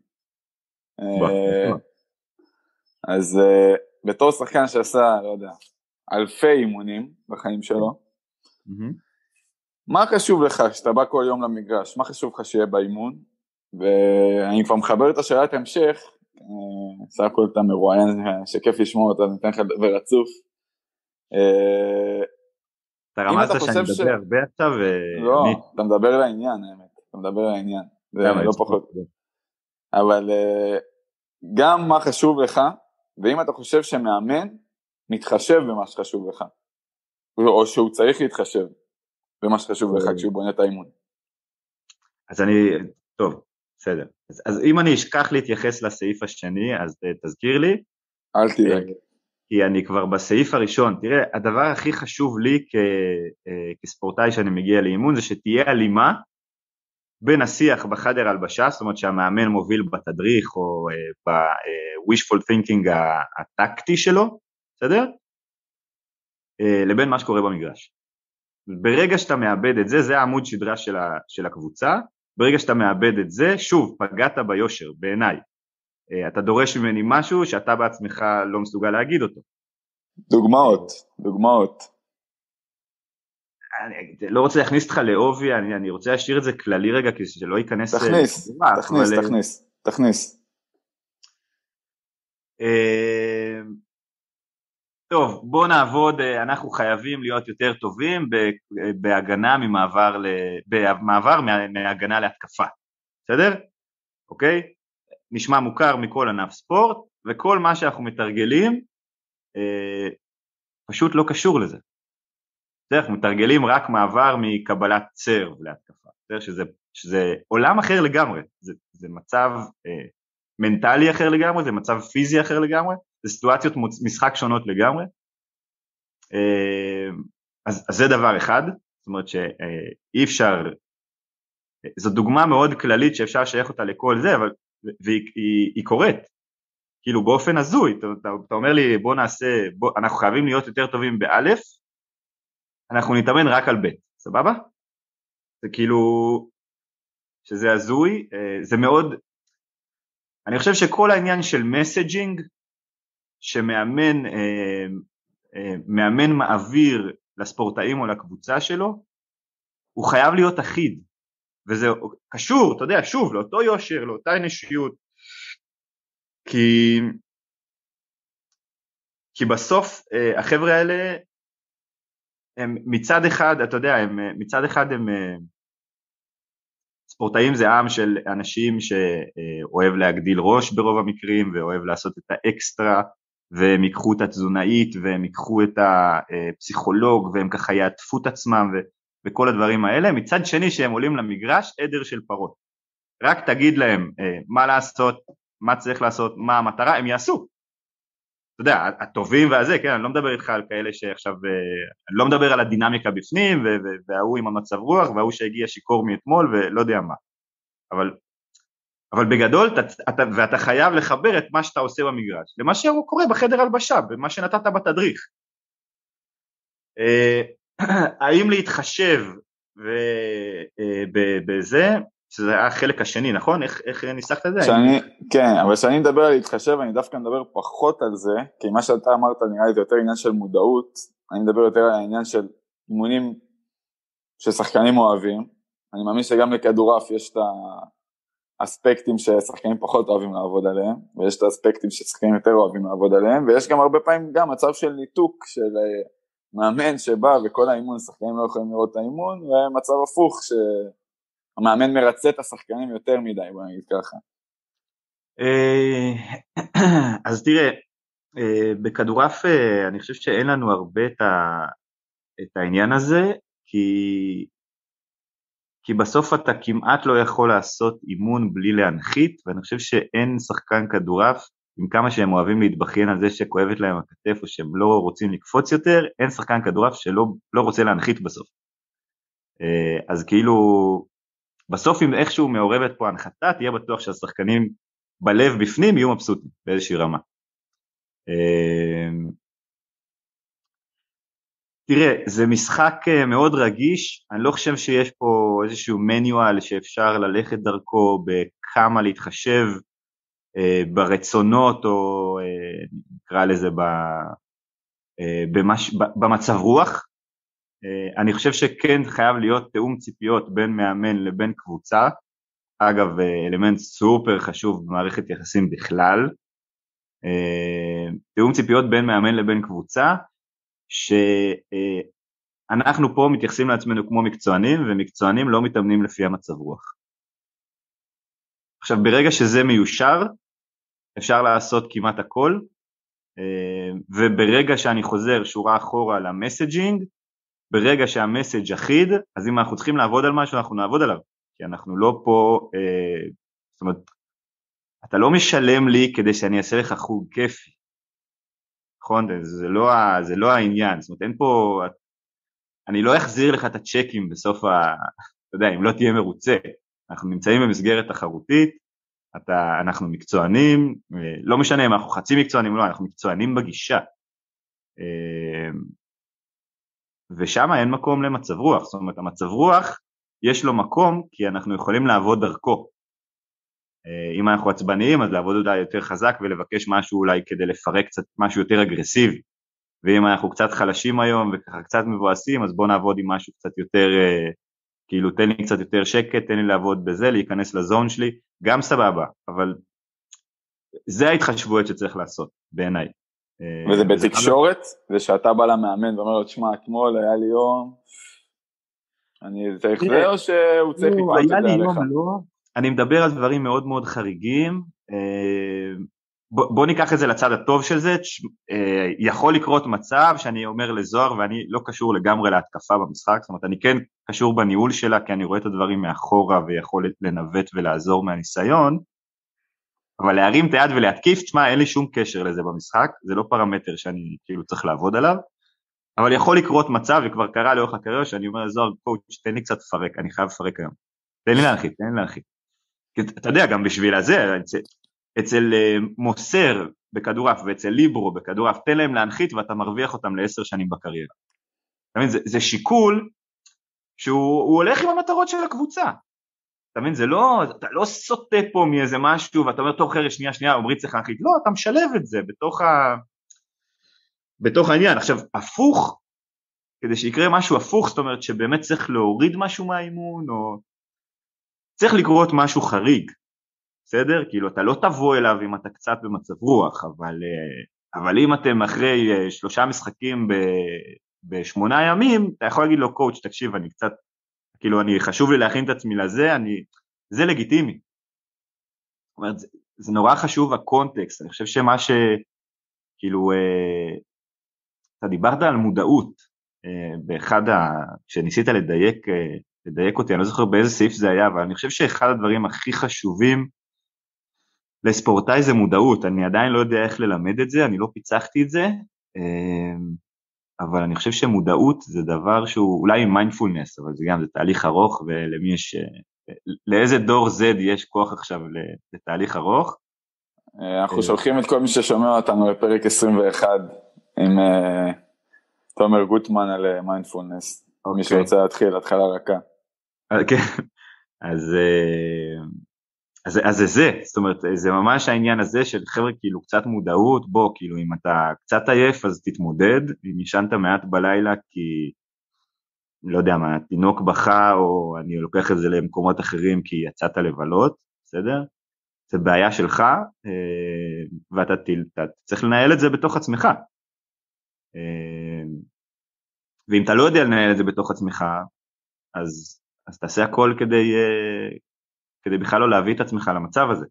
אז בתור שחקן שעשה, לא יודע, אלפי אימונים בחיים שלו, מה חשוב לך כשאתה בא כל יום למגרש? מה חשוב לך שיהיה באימון? ואני כבר מחבר את השאלת המשך, סך הכל אתה מרואיין שכיף לשמוע אותה, ניתן לך לדבר רצוף. אתה רמזת שאני מדבר הרבה עכשיו? לא, אתה מדבר לעניין, האמת. אתה מדבר לעניין. זה לא פחות. אבל גם מה חשוב לך, ואם אתה חושב שמאמן, מתחשב במה שחשוב לך. או שהוא צריך להתחשב במה שחשוב לך כשהוא בונה את האימון. אז אני, טוב, בסדר. אז, אז אם אני אשכח להתייחס לסעיף השני, אז תזכיר לי. אל תדאג. כי אני כבר בסעיף הראשון, תראה, הדבר הכי חשוב לי כ, כספורטאי שאני מגיע לאימון, זה שתהיה הלימה בין השיח בחדר הלבשה, זאת אומרת שהמאמן מוביל בתדריך, או ב-wishful thinking הטקטי שלו, בסדר? לבין מה שקורה במגרש. ברגע שאתה מאבד את זה, זה העמוד שדרה של, ה, של הקבוצה, ברגע שאתה מאבד את זה, שוב, פגעת ביושר, בעיניי. אתה דורש ממני משהו שאתה בעצמך לא מסוגל להגיד אותו. דוגמאות, דוגמאות. אני לא רוצה להכניס אותך לאובי, אני, אני רוצה להשאיר את זה כללי רגע, כי שלא ייכנס... תכניס, לדבר, תכניס, אבל... תכניס, תכניס. טוב, בוא נעבוד, אנחנו חייבים להיות יותר טובים בהגנה ממעבר, במעבר מהגנה להתקפה, בסדר? אוקיי? נשמע מוכר מכל ענף ספורט, וכל מה שאנחנו מתרגלים, אה, פשוט לא קשור לזה. אנחנו מתרגלים רק מעבר מקבלת סרב להתקפה, שזה, שזה עולם אחר לגמרי, זה, זה מצב אה, מנטלי אחר לגמרי, זה מצב פיזי אחר לגמרי, זה סיטואציות משחק שונות לגמרי, אה, אז, אז זה דבר אחד, זאת אומרת שאי אפשר, זו דוגמה מאוד כללית שאפשר לשייך אותה לכל זה, אבל והיא היא, היא קורית, כאילו באופן הזוי, אתה, אתה, אתה אומר לי בוא נעשה, בוא, אנחנו חייבים להיות יותר טובים באלף, אנחנו נתאמן רק על בית, סבבה? זה כאילו, שזה הזוי, זה מאוד, אני חושב שכל העניין של מסג'ינג, שמאמן, מאמן מעביר לספורטאים או לקבוצה שלו, הוא חייב להיות אחיד, וזה קשור, אתה יודע, שוב, לאותו יושר, לאותה אנושיות, כי, כי בסוף החבר'ה האלה, הם מצד אחד, אתה יודע, הם, מצד אחד הם, ספורטאים זה עם של אנשים שאוהב להגדיל ראש ברוב המקרים, ואוהב לעשות את האקסטרה, והם ייקחו את התזונאית, והם ייקחו את הפסיכולוג, והם ככה יעטפו את עצמם, ו... וכל הדברים האלה, מצד שני שהם עולים למגרש, עדר של פרות. רק תגיד להם אה, מה לעשות, מה צריך לעשות, מה המטרה, הם יעשו. אתה יודע, הטובים והזה, כן, אני לא מדבר איתך על כאלה שעכשיו, אה, אני לא מדבר על הדינמיקה בפנים, ו- והוא עם המצב רוח, והוא שהגיע שיקור מאתמול, ולא יודע מה. אבל, אבל בגדול, אתה, אתה, ואתה חייב לחבר את מה שאתה עושה במגרש, למה שהוא קורה בחדר הלבשה, במה שנתת בתדריך. אה, האם להתחשב בזה, שזה היה החלק השני, נכון? איך, איך ניסחת את זה? שאני, כן, אבל כשאני מדבר על להתחשב, אני דווקא מדבר פחות על זה, כי מה שאתה אמרת נראה לי זה יותר עניין של מודעות, אני מדבר יותר על העניין של אימונים ששחקנים אוהבים, אני מאמין שגם לכדורעף יש את אספקטים ששחקנים פחות אוהבים לעבוד עליהם, ויש את האספקטים ששחקנים יותר אוהבים לעבוד עליהם, ויש גם הרבה פעמים גם מצב של ניתוק של מאמן שבא וכל האימון, השחקנים לא יכולים לראות את האימון, ומצב הפוך שהמאמן מרצה את השחקנים יותר מדי, בוא נגיד ככה. אז תראה, בכדורעף אני חושב שאין לנו הרבה את העניין הזה, כי כי בסוף אתה כמעט לא יכול לעשות אימון בלי להנחית, ואני חושב שאין שחקן כדורעף, עם כמה שהם אוהבים להתבכיין על זה שכואבת להם הכתף, או שהם לא רוצים לקפוץ יותר, אין שחקן כדורעף שלא לא רוצה להנחית בסוף. אז כאילו, בסוף אם איכשהו מעורבת פה הנחתה, תהיה בטוח שהשחקנים בלב בפנים יהיו מבסוטים באיזושהי רמה. תראה, זה משחק מאוד רגיש, אני לא חושב שיש פה איזשהו מניואל שאפשר ללכת דרכו בכמה להתחשב אה, ברצונות, או אה, נקרא לזה ב, אה, במש, ב, במצב רוח. אה, אני חושב שכן חייב להיות תאום ציפיות בין מאמן לבין קבוצה, אגב, אלמנט סופר חשוב במערכת יחסים בכלל, אה, תאום ציפיות בין מאמן לבין קבוצה, שאנחנו פה מתייחסים לעצמנו כמו מקצוענים, ומקצוענים לא מתאמנים לפי המצב רוח. עכשיו, ברגע שזה מיושר, אפשר לעשות כמעט הכל, וברגע שאני חוזר שורה אחורה למסג'ינג, ברגע שהמסג' אחיד, אז אם אנחנו צריכים לעבוד על משהו, אנחנו נעבוד עליו, כי אנחנו לא פה, זאת אומרת, אתה לא משלם לי כדי שאני אעשה לך חוג כיפי, נכון? זה לא, זה לא העניין, זאת אומרת, אין פה, אני לא אחזיר לך את הצ'קים בסוף ה, אתה יודע, אם לא תהיה מרוצה, אנחנו נמצאים במסגרת תחרותית, אתה, אנחנו מקצוענים, לא משנה אם אנחנו חצי מקצוענים, לא, אנחנו מקצוענים בגישה, ושם אין מקום למצב רוח, זאת אומרת, המצב רוח, יש לו מקום, כי אנחנו יכולים לעבוד דרכו, אם אנחנו עצבניים, אז לעבוד אולי יותר חזק, ולבקש משהו אולי כדי לפרק קצת משהו יותר אגרסיבי, ואם אנחנו קצת חלשים היום, וככה קצת מבואסים, אז בואו נעבוד עם משהו קצת יותר, כאילו תן לי קצת יותר שקט, תן לי לעבוד בזה, להיכנס לזון שלי, גם סבבה, אבל זה ההתחשבויות שצריך לעשות, בעיניי. וזה בתקשורת, זה שאתה בא למאמן ואומר לו, תשמע, אתמול היה לי יום, אני צריך זה, או שהוא צריך לקלוט את זה עליך? אני מדבר על דברים מאוד מאוד חריגים, בוא, בוא ניקח את זה לצד הטוב של זה, יכול לקרות מצב שאני אומר לזוהר, ואני לא קשור לגמרי להתקפה במשחק, זאת אומרת, אני כן קשור בניהול שלה, כי אני רואה את הדברים מאחורה, ויכול לנווט ולעזור מהניסיון, אבל להרים את היד ולהתקיף, תשמע, אין לי שום קשר לזה במשחק, זה לא פרמטר שאני כאילו צריך לעבוד עליו, אבל יכול לקרות מצב, וכבר קרה לאורך הקריירה, שאני אומר לזוהר, קואוץ', תן לי קצת פרק, אני חייב לפרק היום, תן לי להנחית, תן לי להנחית. אתה יודע, גם בשביל הזה, אצל, אצל מוסר בכדורעף ואצל ליברו בכדורעף, תן להם להנחית ואתה מרוויח אותם לעשר שנים בקריירה. אתה מבין, זה, זה שיקול שהוא הולך עם המטרות של הקבוצה. אתה מבין, זה לא, אתה לא סוטה פה מאיזה משהו, ואתה אומר, טוב, חרש, שנייה, שנייה, אומרי צריך להנחית. לא, אתה משלב את זה בתוך, ה... בתוך העניין. עכשיו, הפוך, כדי שיקרה משהו הפוך, זאת אומרת שבאמת צריך להוריד משהו מהאימון, או צריך לקרות משהו חריג, בסדר? כאילו, אתה לא תבוא אליו אם אתה קצת במצב רוח, אבל, אבל אם אתם אחרי שלושה משחקים ב, בשמונה ימים, אתה יכול להגיד לו, קואוץ', תקשיב, אני קצת, כאילו, אני, חשוב לי להכין את עצמי לזה, אני, זה לגיטימי. זאת אומרת, זה, זה נורא חשוב הקונטקסט, אני חושב שמה ש, כאילו, אתה דיברת על מודעות, באחד ה, כשניסית לדייק, לדייק אותי, אני לא זוכר באיזה סעיף זה היה, אבל אני חושב שאחד הדברים הכי חשובים לספורטאי זה מודעות, אני עדיין לא יודע איך ללמד את זה, אני לא פיצחתי את זה, אבל אני חושב שמודעות זה דבר שהוא אולי מיינדפולנס, אבל זה גם, זה תהליך ארוך, ולמי יש, לאיזה דור Z יש כוח עכשיו לתהליך ארוך? אנחנו שולחים את כל מי ששומע אותנו לפרק עשרים ואחת, עם תומר גוטמן על מיינדפולנס. Okay. מי שרוצה להתחיל, התחלה רכה. כן, אז, אז, אז זה זה, זאת אומרת, זה ממש העניין הזה של חבר'ה כאילו קצת מודעות, בוא, כאילו אם אתה קצת עייף אז תתמודד, אם ישנת מעט בלילה כי, לא יודע מה, תינוק בכה, או אני לוקח את זה למקומות אחרים כי יצאת לבלות, בסדר? זה בעיה שלך, ואתה צריך לנהל את זה בתוך עצמך. ואם אתה לא יודע לנהל את זה בתוך עצמך, אז, אז תעשה הכל כדי, כדי בכלל לא להביא את עצמך למצב הזה.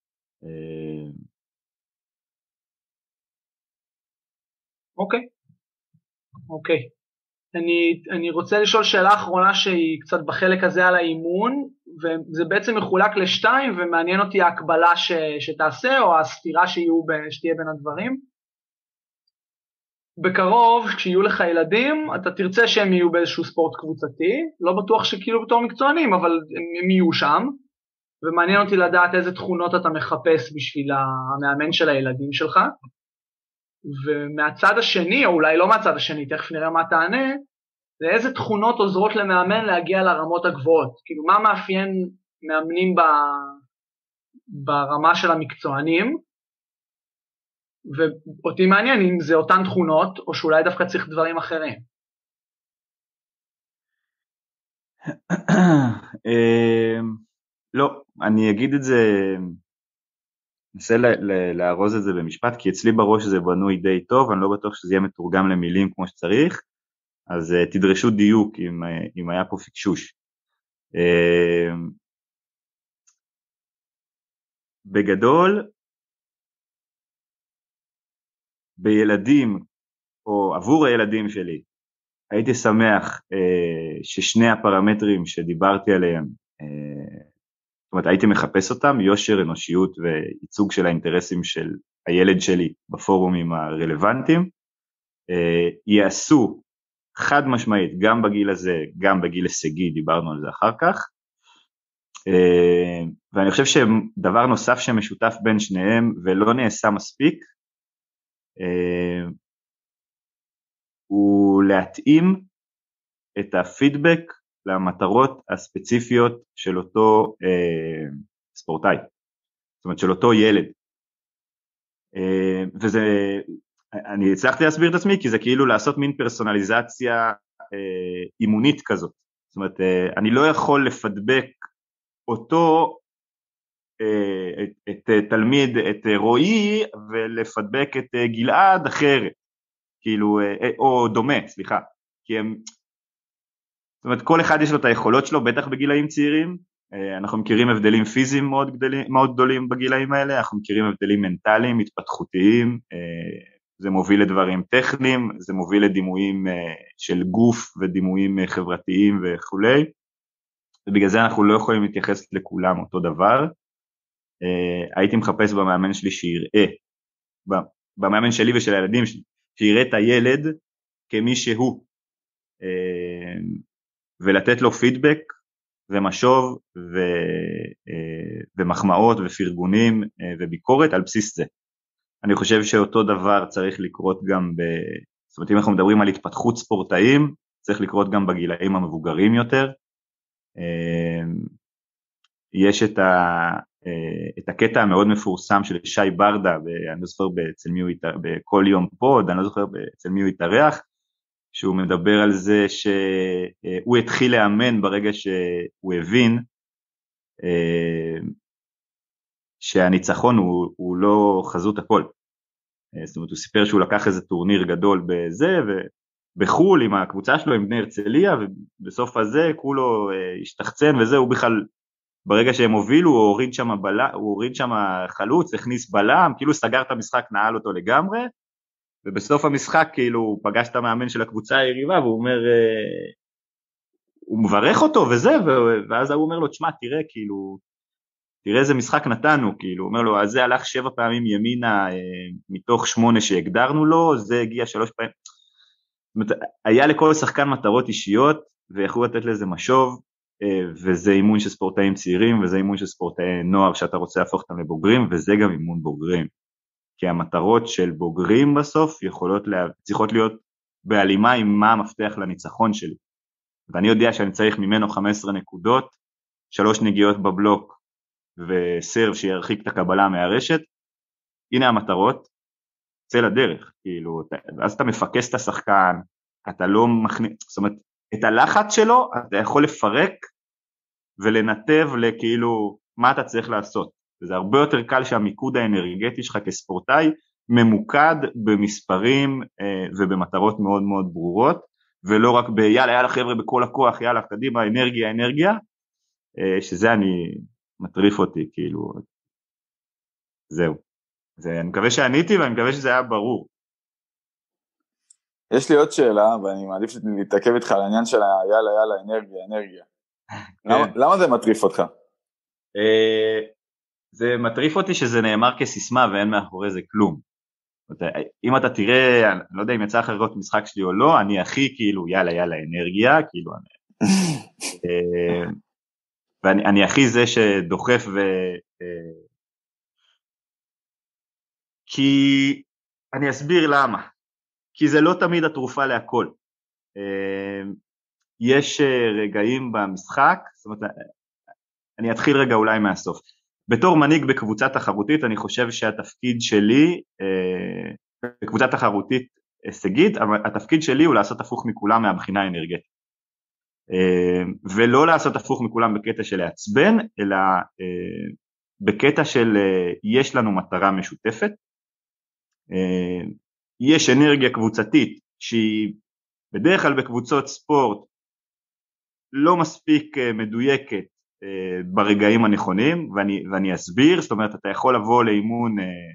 אוקיי, אוקיי. אני, אני רוצה לשאול שאלה אחרונה שהיא קצת בחלק הזה על האימון, וזה בעצם מחולק לשתיים, ומעניין אותי ההקבלה ש, שתעשה, או הסתירה שיהיו, שתהיה בין הדברים. בקרוב, כשיהיו לך ילדים, אתה תרצה שהם יהיו באיזשהו ספורט קבוצתי, לא בטוח שכאילו בתור מקצוענים, אבל הם, הם יהיו שם, ומעניין אותי לדעת איזה תכונות אתה מחפש בשביל המאמן של הילדים שלך, ומהצד השני, או אולי לא מהצד השני, תכף נראה מה תענה, זה איזה תכונות עוזרות למאמן להגיע לרמות הגבוהות, כאילו מה מאפיין מאמנים ב, ברמה של המקצוענים, ואותי מעניין אם זה אותן תכונות, או שאולי דווקא צריך דברים אחרים. לא, אני אגיד את זה, ננסה להרוז את זה במשפט, כי אצלי בראש זה בנוי די טוב, אני לא בטוח שזה יהיה מתורגם למילים כמו שצריך, אז תדרשו דיוק אם, אם היה פה פיקשוש. בגדול, בילדים, או עבור הילדים שלי, הייתי שמח ששני הפרמטרים שדיברתי עליהם, זאת אומרת, הייתי מחפש אותם, יושר, אנושיות וייצוג של האינטרסים של הילד שלי בפורומים הרלוונטיים, יעשו חד משמעית, גם בגיל הזה, גם בגיל הישגי, דיברנו על זה אחר כך, ואני חושב שדבר נוסף שמשותף בין שניהם, ולא נעשה מספיק, הוא להתאים את הפידבק למטרות הספציפיות של אותו אה, ספורטאי, זאת אומרת של אותו ילד. אה, וזה, אני הצלחתי להסביר את עצמי, כי זה כאילו לעשות מין פרסונליזציה אה, אימונית כזאת. זאת אומרת, אה, אני לא יכול לפדבק אותו, אה, את, את, את תלמיד, את רועי, ולפדבק את אה, גלעד אחרת, כאילו, אה, או דומה, סליחה, כי הם... זאת אומרת, כל אחד יש לו את היכולות שלו, בטח בגילאים צעירים, אנחנו מכירים הבדלים פיזיים מאוד גדולים, מאוד גדולים בגילאים האלה, אנחנו מכירים הבדלים מנטליים, התפתחותיים, זה מוביל לדברים טכניים, זה מוביל לדימויים של גוף ודימויים חברתיים וכולי, ובגלל זה אנחנו לא יכולים להתייחס לכולם אותו דבר. הייתי מחפש במאמן שלי שיראה, במאמן שלי ושל הילדים שלי, שיראה את הילד כמי שהוא, ולתת לו פידבק ומשוב ו, ומחמאות ופרגונים וביקורת על בסיס זה. אני חושב שאותו דבר צריך לקרות גם, ב, זאת אומרת אם אנחנו מדברים על התפתחות ספורטאים, צריך לקרות גם בגילאים המבוגרים יותר. יש את, ה, את הקטע המאוד מפורסם של שי ברדה, אני לא זוכר אצל מי הוא התארח, בכל יום פוד, אני לא זוכר אצל מי הוא התארח, שהוא מדבר על זה שהוא התחיל לאמן ברגע שהוא הבין שהניצחון הוא, הוא לא חזות הכל. זאת אומרת, הוא סיפר שהוא לקח איזה טורניר גדול בזה, ובחול עם הקבוצה שלו, עם בני הרצליה, ובסוף הזה כולו השתחצן וזה, הוא בכלל, ברגע שהם הובילו, הוא הוריד שם, בלה, הוא הוריד שם חלוץ, הכניס בלם, כאילו סגר את המשחק, נעל אותו לגמרי, ובסוף המשחק כאילו הוא פגש את המאמן של הקבוצה היריבה, והוא אומר, הוא מברך אותו וזה, ואז הוא אומר לו, תשמע, תראה, כאילו, תראה איזה משחק נתנו, כאילו, הוא אומר לו, אז זה הלך שבע פעמים ימינה, מתוך שמונה שהגדרנו לו, זה הגיע שלוש פעמים, זאת אומרת, היה לכל שחקן מטרות אישיות, ויכולו לתת לזה משוב, וזה אימון של ספורטאים צעירים, וזה אימון של ספורטאי נוער, שאתה רוצה להפוך אותם לבוגרים, וזה גם אימון בוגרים. כי המטרות של בוגרים בסוף יכולות, לה... צריכות להיות בהלימה עם מה המפתח לניצחון שלי. ואני יודע שאני צריך ממנו חמש עשרה נקודות, שלוש נגיעות בבלוק, וסרב שירחיק את הקבלה מהרשת. הנה המטרות, צא לדרך, כאילו, אז אתה מפקס את השחקן, אתה לא מכניס, זאת אומרת, את הלחץ שלו, אתה יכול לפרק, ולנתב לכאילו מה אתה צריך לעשות. וזה הרבה יותר קל שהמיקוד האנרגטי שלך כספורטאי ממוקד במספרים אה, ובמטרות מאוד מאוד ברורות, ולא רק ביאללה יאללה חבר'ה בכל הכוח, יאללה קדימה אנרגיה אנרגיה, אה, שזה אני מטריף אותי כאילו, זהו. זה, אני מקווה שעניתי ואני מקווה שזה היה ברור. יש לי עוד שאלה, ואני מעדיף להתעכב איתך על העניין של יאללה יאללה אנרגיה אנרגיה. למה, למה זה מטריף אותך? אה, זה מטריף אותי שזה נאמר כסיסמה ואין מאחורי זה כלום. אם אתה תראה, אני לא יודע אם יצא לך לראות משחק שלי או לא, אני הכי כאילו יאללה יאללה אנרגיה, כאילו אני, ואני אני הכי זה שדוחף ו... כי אני אסביר למה, כי זה לא תמיד התרופה להכל. יש רגעים במשחק, זאת אומרת, אני אתחיל רגע אולי מהסוף. בתור מנהיג בקבוצה תחרותית, אני חושב שהתפקיד שלי, בקבוצה תחרותית הישגית, התפקיד שלי הוא לעשות הפוך מכולם מהבחינה האנרגטית. ולא לעשות הפוך מכולם בקטע של להצבן, אלא בקטע של יש לנו מטרה משותפת, יש אנרגיה קבוצתית שהיא בדרך כלל בקבוצות ספורט לא מספיק מדויקת ברגעים הנכונים, ואני, ואני אסביר, זאת אומרת אתה יכול לבוא לאימון,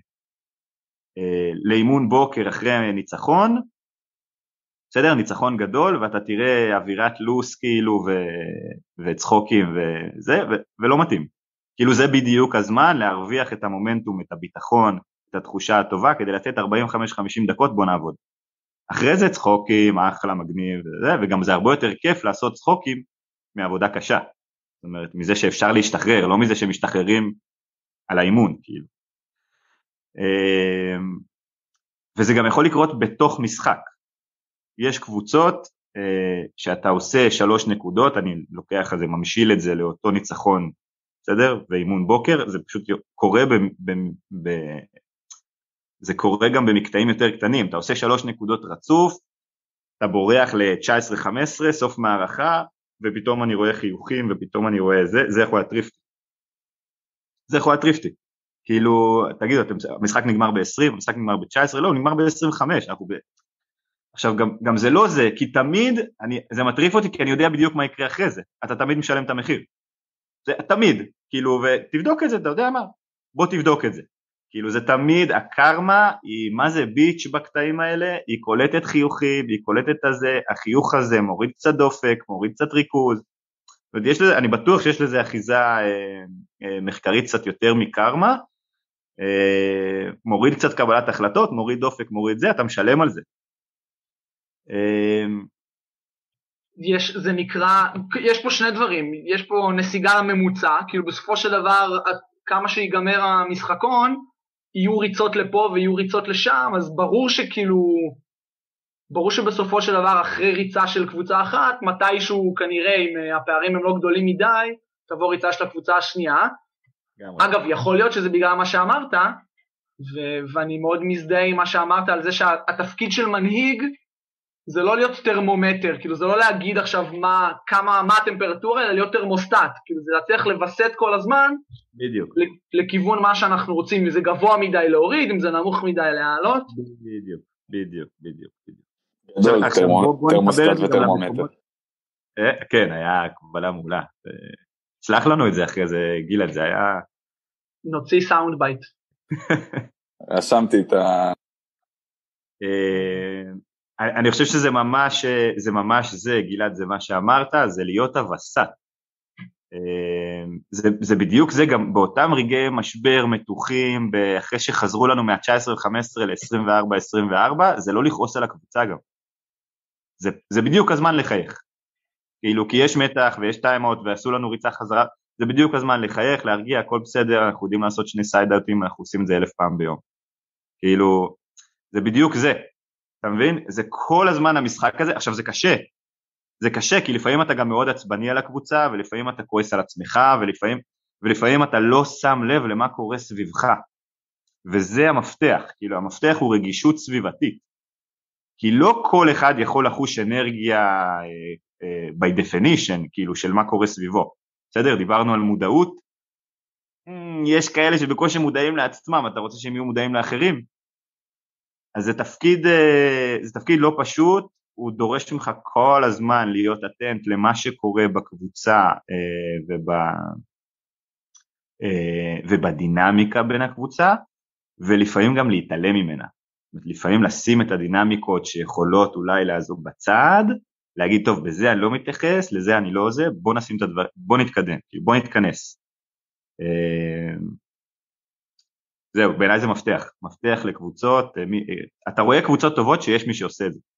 לאימון בוקר אחרי ניצחון, בסדר, ניצחון גדול, ואתה תראה אווירת לוס כאילו ו, וצחוקים וזה, ו, ולא מתאים. כאילו זה בדיוק הזמן להרוויח את המומנטום, את הביטחון, את התחושה הטובה, כדי לתת ארבעים וחמש חמישים דקות בוא נעבוד. אחרי זה צחוקים, אחלה מגניב וזה, וגם זה הרבה יותר כיף לעשות צחוקים מעבודה קשה. זאת אומרת, מזה שאפשר להשתחרר, לא מזה שמשתחררים על האימון, כאילו. וזה גם יכול לקרות בתוך משחק. יש קבוצות שאתה עושה שלוש נקודות, אני לוקח את זה, ממשיל את זה לאותו ניצחון, בסדר? ואימון בוקר, זה פשוט קורה ב, ב, ב, זה קורה גם במקטעים יותר קטנים, אתה עושה שלוש נקודות רצוף, אתה בורח ל-תשע עשרה חמש עשרה, סוף מערכה, ופתאום אני רואה חיוכים, ופתאום אני רואה זה, זה יכול להטריף אותי. זה יכול להטריף אותי. כאילו, תגידו, המשחק נגמר ב-עשרים, המשחק נגמר ב-תשע עשרה, לא, הוא נגמר ב-עשרים וחמש, אנחנו ב... עכשיו, גם, גם זה לא זה, כי תמיד, אני, זה מטריף אותי, כי אני יודע בדיוק מה יקרה אחרי זה, אתה תמיד משלם את המחיר. זה תמיד, כאילו, ותבדוק את זה, אתה יודע מה? בוא תבדוק את זה. כאילו, זה תמיד, הקרמה היא, מה זה ביץ' בקטעים האלה? היא קולטת חיוכים, היא קולטת הזה, החיוך הזה מוריד קצת דופק, מוריד קצת ריכוז, ויש לזה, אני בטוח שיש לזה אחיזה אה, אה, מחקרית קצת יותר מקרמה, אה, מוריד קצת קבלת החלטות, מוריד דופק, מוריד זה, אתה משלם על זה. אה, יש, זה נקרא, יש פה שני דברים, יש פה נסיגה לממוצע, כאילו בסופו של דבר, כמה שיגמר המשחקון, יהיו ריצות לפה ויהיו ריצות לשם, אז ברור שכאילו, ברור שבסופו של דבר, אחרי ריצה של קבוצה אחת, מתישהו כנראה, אם הפערים הם לא גדולים מדי, תבוא ריצה של הקבוצה השנייה. אגב, יכול להיות שזה בגלל מה שאמרת, ו- ואני מאוד מזדהה עם מה שאמרת, על זה שהתפקיד של מנהיג, זה לא להיות טרמומטר, כאילו זה לא להגיד עכשיו מה, כמה, מה הטמפרטורה, אלא להיות טרמוסטט, כאילו זה להצליח לבסט כל הזמן, בדיוק. לכיוון מה שאנחנו רוצים, אם זה גבוה מדי להוריד, אם זה נמוך מדי להעלות. בדיוק, בדיוק, בדיוק, בדיוק. טרמוסטט וטרמומטר. כן, היה קבלה מעולה. שלח לנו את זה אחרי זה, גלעד, זה היה... נוציא סאונד בייט. רשמתי את ה... אני חושב שזה ממש, זה ממש זה, גלעד, זה מה שאמרת, זה להיות הווסת. זה, זה בדיוק זה, גם באותם רגעי משבר מתוחים, אחרי שחזרו לנו מה-תשע עשרה וחמש עשרה ל-עשרים וארבע עשרים וארבע, זה לא לכעוס על הקבוצה גם. זה, זה בדיוק הזמן לחייך. כאילו, כי יש מתח ויש טיימאוט ועשו לנו ריצה חזרה, זה בדיוק הזמן לחייך, להרגיע, הכל בסדר, אנחנו יודעים לעשות שני סייד-אוטים, אנחנו עושים את זה אלף פעם ביום. כאילו, זה בדיוק זה. אתה מבין? זה כל הזמן המשחק הזה, עכשיו זה קשה, זה קשה כי לפעמים אתה גם מאוד עצבני על הקבוצה, ולפעמים אתה כועס על עצמך, ולפעמים, ולפעמים אתה לא שם לב למה קורה סביבך, וזה המפתח, כאילו המפתח הוא רגישות סביבתית, כי לא כל אחד יכול לחוש אנרגיה by definition, כאילו של מה קורה סביבו, בסדר? דיברנו על מודעות, יש כאלה שבקושי מודעים לעצמם, אתה רוצה שהם יהיו מודעים לאחרים? אז זה תפקיד, זה תפקיד לא פשוט, הוא דורש ממך כל הזמן להיות אטנט למה שקורה בקבוצה וב, ובדינמיקה בין הקבוצה, ולפעמים גם להתעלם ממנה. לפעמים לשים את הדינמיקות שיכולות אולי לעזור בצד, להגיד טוב בזה אני לא מתייחס, לזה אני לא זה, בוא נשים את הדבר, בוא נתקדם, בוא נתכנס. זהו, בעיניי זה מפתח, מפתח לקבוצות, אתה רואה קבוצות טובות שיש מי שעושה את זה.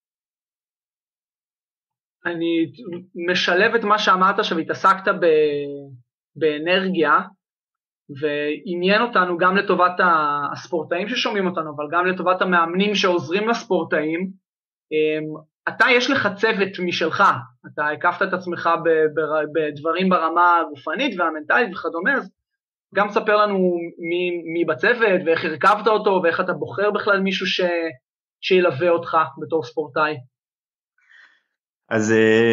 אני משלב את מה שאמרת שהתעסקת באנרגיה, ועניין אותנו גם לטובת הספורטאים ששומעים אותנו, אבל גם לטובת המאמנים שעוזרים לספורטאים. אתה יש לך צוות משלך, אתה הקפת את עצמך בדברים ברמה הגופנית והמנטלית וכדומה, אז גם ספר לנו מי, מי בצוות ואיך הרכבת אותו ואיך אתה בוחר בכלל מישהו ש, שילווה אותך בתור ספורטאי. אז,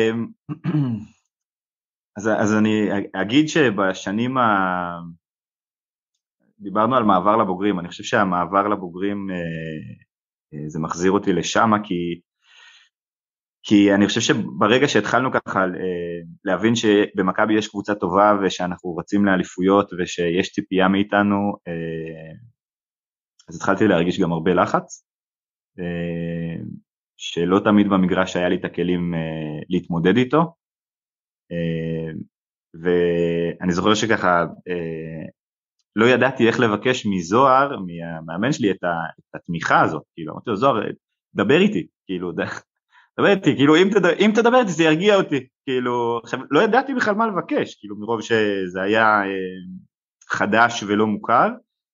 אז, אז אני אגיד שבשנים ה... דיברנו על מעבר לבוגרים, אני חושב שהמעבר לבוגרים זה מחזיר אותי לשם, כי, כי אני חושב שברגע שהתחלנו ככה להבין שבמכבי יש קבוצה טובה ושאנחנו רצים לאליפויות ושיש ציפייה מאיתנו, אז התחלתי להרגיש גם הרבה לחץ, שלא תמיד במגרש היה לי את הכלים להתמודד איתו, ואני זוכר שככה לא ידעתי איך לבקש מזוהר, מהמאמן שלי, את התמיכה הזאת, כאילו, אמרתי לו, זוהר, דבר איתי, כאילו, דבר איתי, כאילו, אם תדבר, אם תדבר איתי, זה ירגיע אותי, כאילו, עכשיו, לא ידעתי בכלל מה לבקש, כאילו, מרוב שזה היה חדש ולא מוכר,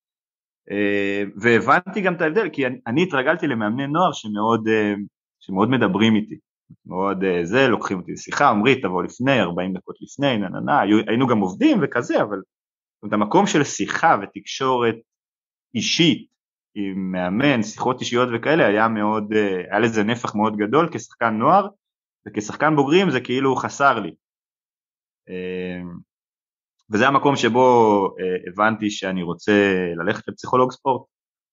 והבנתי גם את ההבדל, כי אני, אני התרגלתי למאמני נוער שמאוד, שמאוד מדברים איתי, מאוד זה, לוקחים אותי לשיחה, אומרי, תבוא לפני, ארבעים דקות לפני, נה, נה, נה, היינו גם עובדים וכזה, אבל את המקום של שיחה ותקשורת אישית עם מאמן, שיחות אישיות וכאלה, היה מאוד, היה לזה נפח מאוד גדול כשחקן נוער, וכשחקן בוגרים זה כאילו חסר לי. וזה המקום שבו הבנתי שאני רוצה ללכת לפסיכולוג ספורט.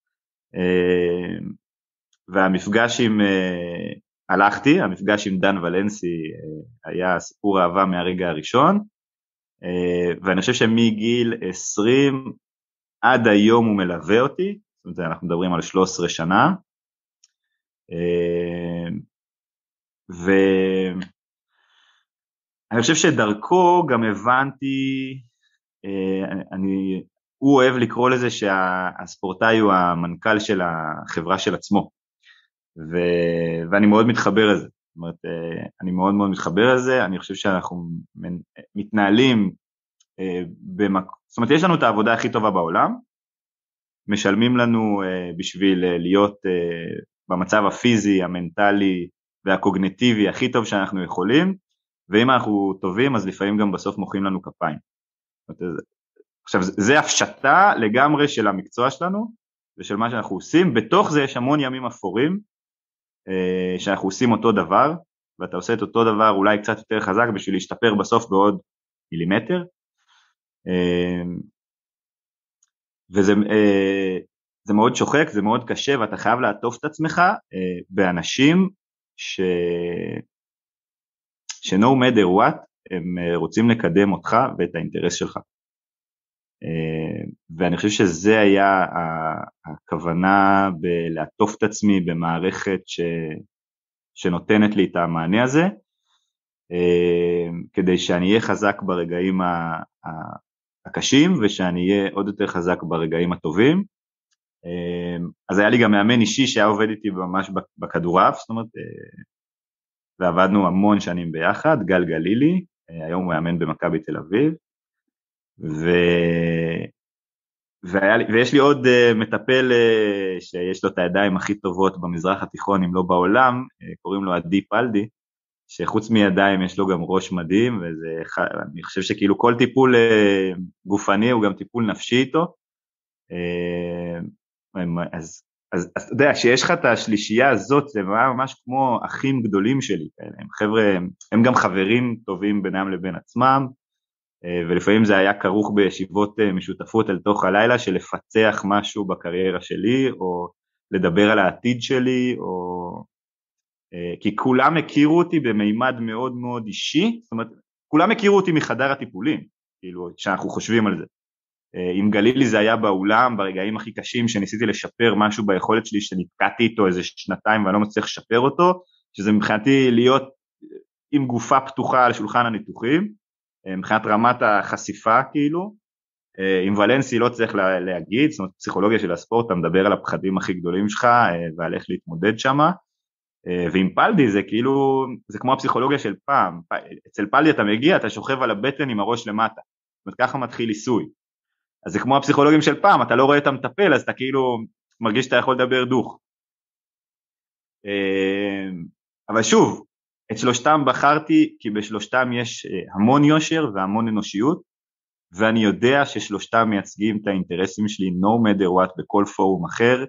והמפגש עם, הלכתי, המפגש עם דן ולנסי היה סיפור אהבה מהרגע הראשון, ואני חושב שמגיל עשרים עד היום הוא מלווה אותי, זאת אומרת, אנחנו מדברים על שלוש עשרה שנה, ואני חושב שדרכו גם הבנתי, אני, הוא אוהב לקרוא לזה שהספורטאי הוא המנכ"ל של החברה של עצמו, ו, ואני מאוד מתחבר לזה. זאת אומרת, אני מאוד מאוד מתחבר לזה, אני חושב שאנחנו מתנהלים במק... זאת אומרת, יש לנו את העבודה הכי טובה בעולם, משלמים לנו בשביל להיות במצב הפיזי, המנטלי והקוגניטיבי הכי טוב שאנחנו יכולים, ואם אנחנו טובים, אז לפעמים גם בסוף מוחאים לנו כפיים. עכשיו, זה הפשטה לגמרי של המקצוע שלנו, ושל מה שאנחנו עושים, בתוך זה יש המון ימים אפורים, שאנחנו עושים אותו דבר, ואתה עושה את אותו דבר אולי קצת יותר חזק בשביל להשתפר בסוף בעוד מילימטר, וזה זה מאוד שוחק, זה מאוד קשה, ואתה חייב לעטוף את עצמך באנשים ש ש-no matter what, הם רוצים לקדם אותך ואת האינטרס שלך. ואני חושב שזה היה הכוונה בלעטוף את עצמי במערכת ש... שנותנת לי את המענה הזה, כדי שאני אהיה חזק ברגעים הקשים, ושאני אהיה עוד יותר חזק ברגעים הטובים. אז היה לי גם מאמן אישי שהיה עובד איתי ממש בכדורעף, זאת אומרת, ועבדנו המון שנים ביחד, גל גלילי, היום הוא מאמן במכבי תל אביב, ו... והיה לי, ויש לי עוד uh, מטפל uh, שיש לו את הידיים הכי טובות במזרח התיכון, אם לא בעולם, uh, קוראים לו עדי פלדי, שחוץ מידיים יש לו גם ראש מדהים, ואני חושב שכאילו כל טיפול uh, גופני הוא גם טיפול נפשי איתו, uh, אז, אז, אז אתה יודע, שיש לך את השלישייה הזאת, זה ממש כמו אחים גדולים שלי, הם חבר'ה, הם גם חברים טובים בינם לבין עצמם, ולפעמים זה היה כרוך בישיבות משותפות אל תוך הלילה של לפצח משהו בקריירה שלי, או לדבר על העתיד שלי, או... כי כולם הכירו אותי במימד מאוד מאוד אישי, זאת אומרת, כולם הכירו אותי מחדר הטיפולים, כאילו, שאנחנו חושבים על זה. עם גלילי זה היה באולם, ברגעים הכי קשים, שניסיתי לשפר משהו ביכולת שלי, שנתקעתי איתו איזה שנתיים, ואני לא מצליח לשפר אותו, שזה מבחינתי להיות עם גופה פתוחה על שולחן הניתוחים, מבחינת רמת החשיפה כאילו, עם ולנסי לא צריך להגיד, זאת אומרת, פסיכולוגיה של הספורט, אתה מדבר על הפחדים הכי גדולים שלך, ועל איך להתמודד שם, ועם פלדי זה כאילו, זה כמו הפסיכולוגיה של פעם, אצל פלדי אתה מגיע, אתה שוכב על הבטן עם הראש למטה, זאת אומרת, ככה מתחיל עיסוי, אז זה כמו הפסיכולוגים של פעם, אתה לא רואה את המטפל, אז אתה כאילו מרגיש שאתה יכול לדבר דוך. אבל שוב, את שלושתם בחרתי, כי בשלושתם יש המון יושר והמון אנושיות, ואני יודע ששלושתם מייצגים את האינטרסים שלי, no matter what, בכל פורום אחר,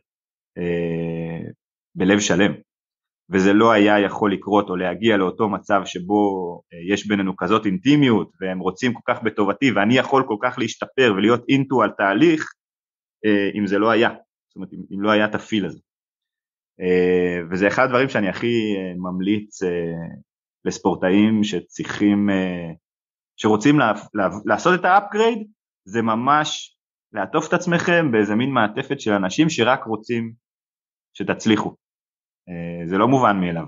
בלב שלם. וזה לא היה יכול לקרות או להגיע לאותו מצב שבו יש בינינו כזאת אינטימיות, והם רוצים כל כך בטובתי, ואני יכול כל כך להשתפר ולהיות אינטו על תהליך, אם זה לא היה, זאת אומרת, אם לא היה את הפיל הזה. וזה אחד הדברים שאני הכי ממליץ לספורטאים שצריכים, שרוצים לעשות את האפגרייד, זה ממש לעטוף את עצמכם באיזה מין מעטפת של אנשים שרק רוצים שתצליחו. זה לא מובן מאליו.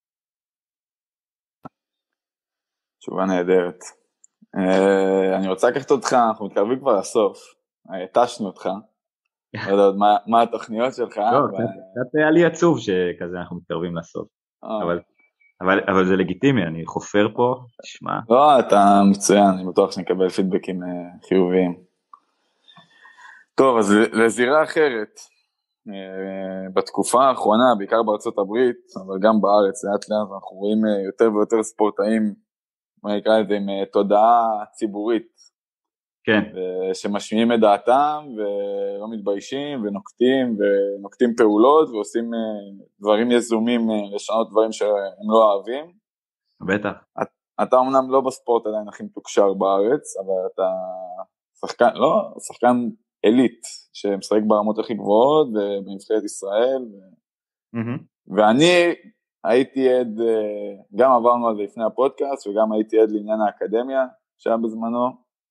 תשובה נהדרת. אני רוצה לקחת אותך, אנחנו מתקרבים כבר לסוף, התשנו אותך, לא יודע עוד מה התוכניות שלך. לא, קצת היה לי עצוב שכזה אנחנו מתקרבים לסוף, אבל זה לגיטימי, אני חופר פה, תשמע. לא, אתה מצוין, אני בטוח שנקבל פידבקים חיוביים. טוב, אז לזירה אחרת, בתקופה האחרונה, בעיקר בארצות הברית, אבל גם בארץ, לאט לאט אנחנו רואים יותר ויותר ספורטאים, מה נקרא לזה, עם תודעה ציבורית, כן. שמשמיעים את דעתם, ולא מתביישים, ונוקטים, ונוקטים פעולות, ועושים דברים יזומים, לשנות דברים שהם לא אוהבים. בטח. אתה אמנם לא בספורט עדיין הכי מתוקשר בארץ, אבל אתה שחקן, לא, שחקן אליט, שמשחק ברמות הכי גבוהות, בנבחרת ישראל, ואני הייתי עד, גם עברנו על זה לפני הפודקאסט, וגם הייתי עד לעניין האקדמיה, שהיה בזמנו,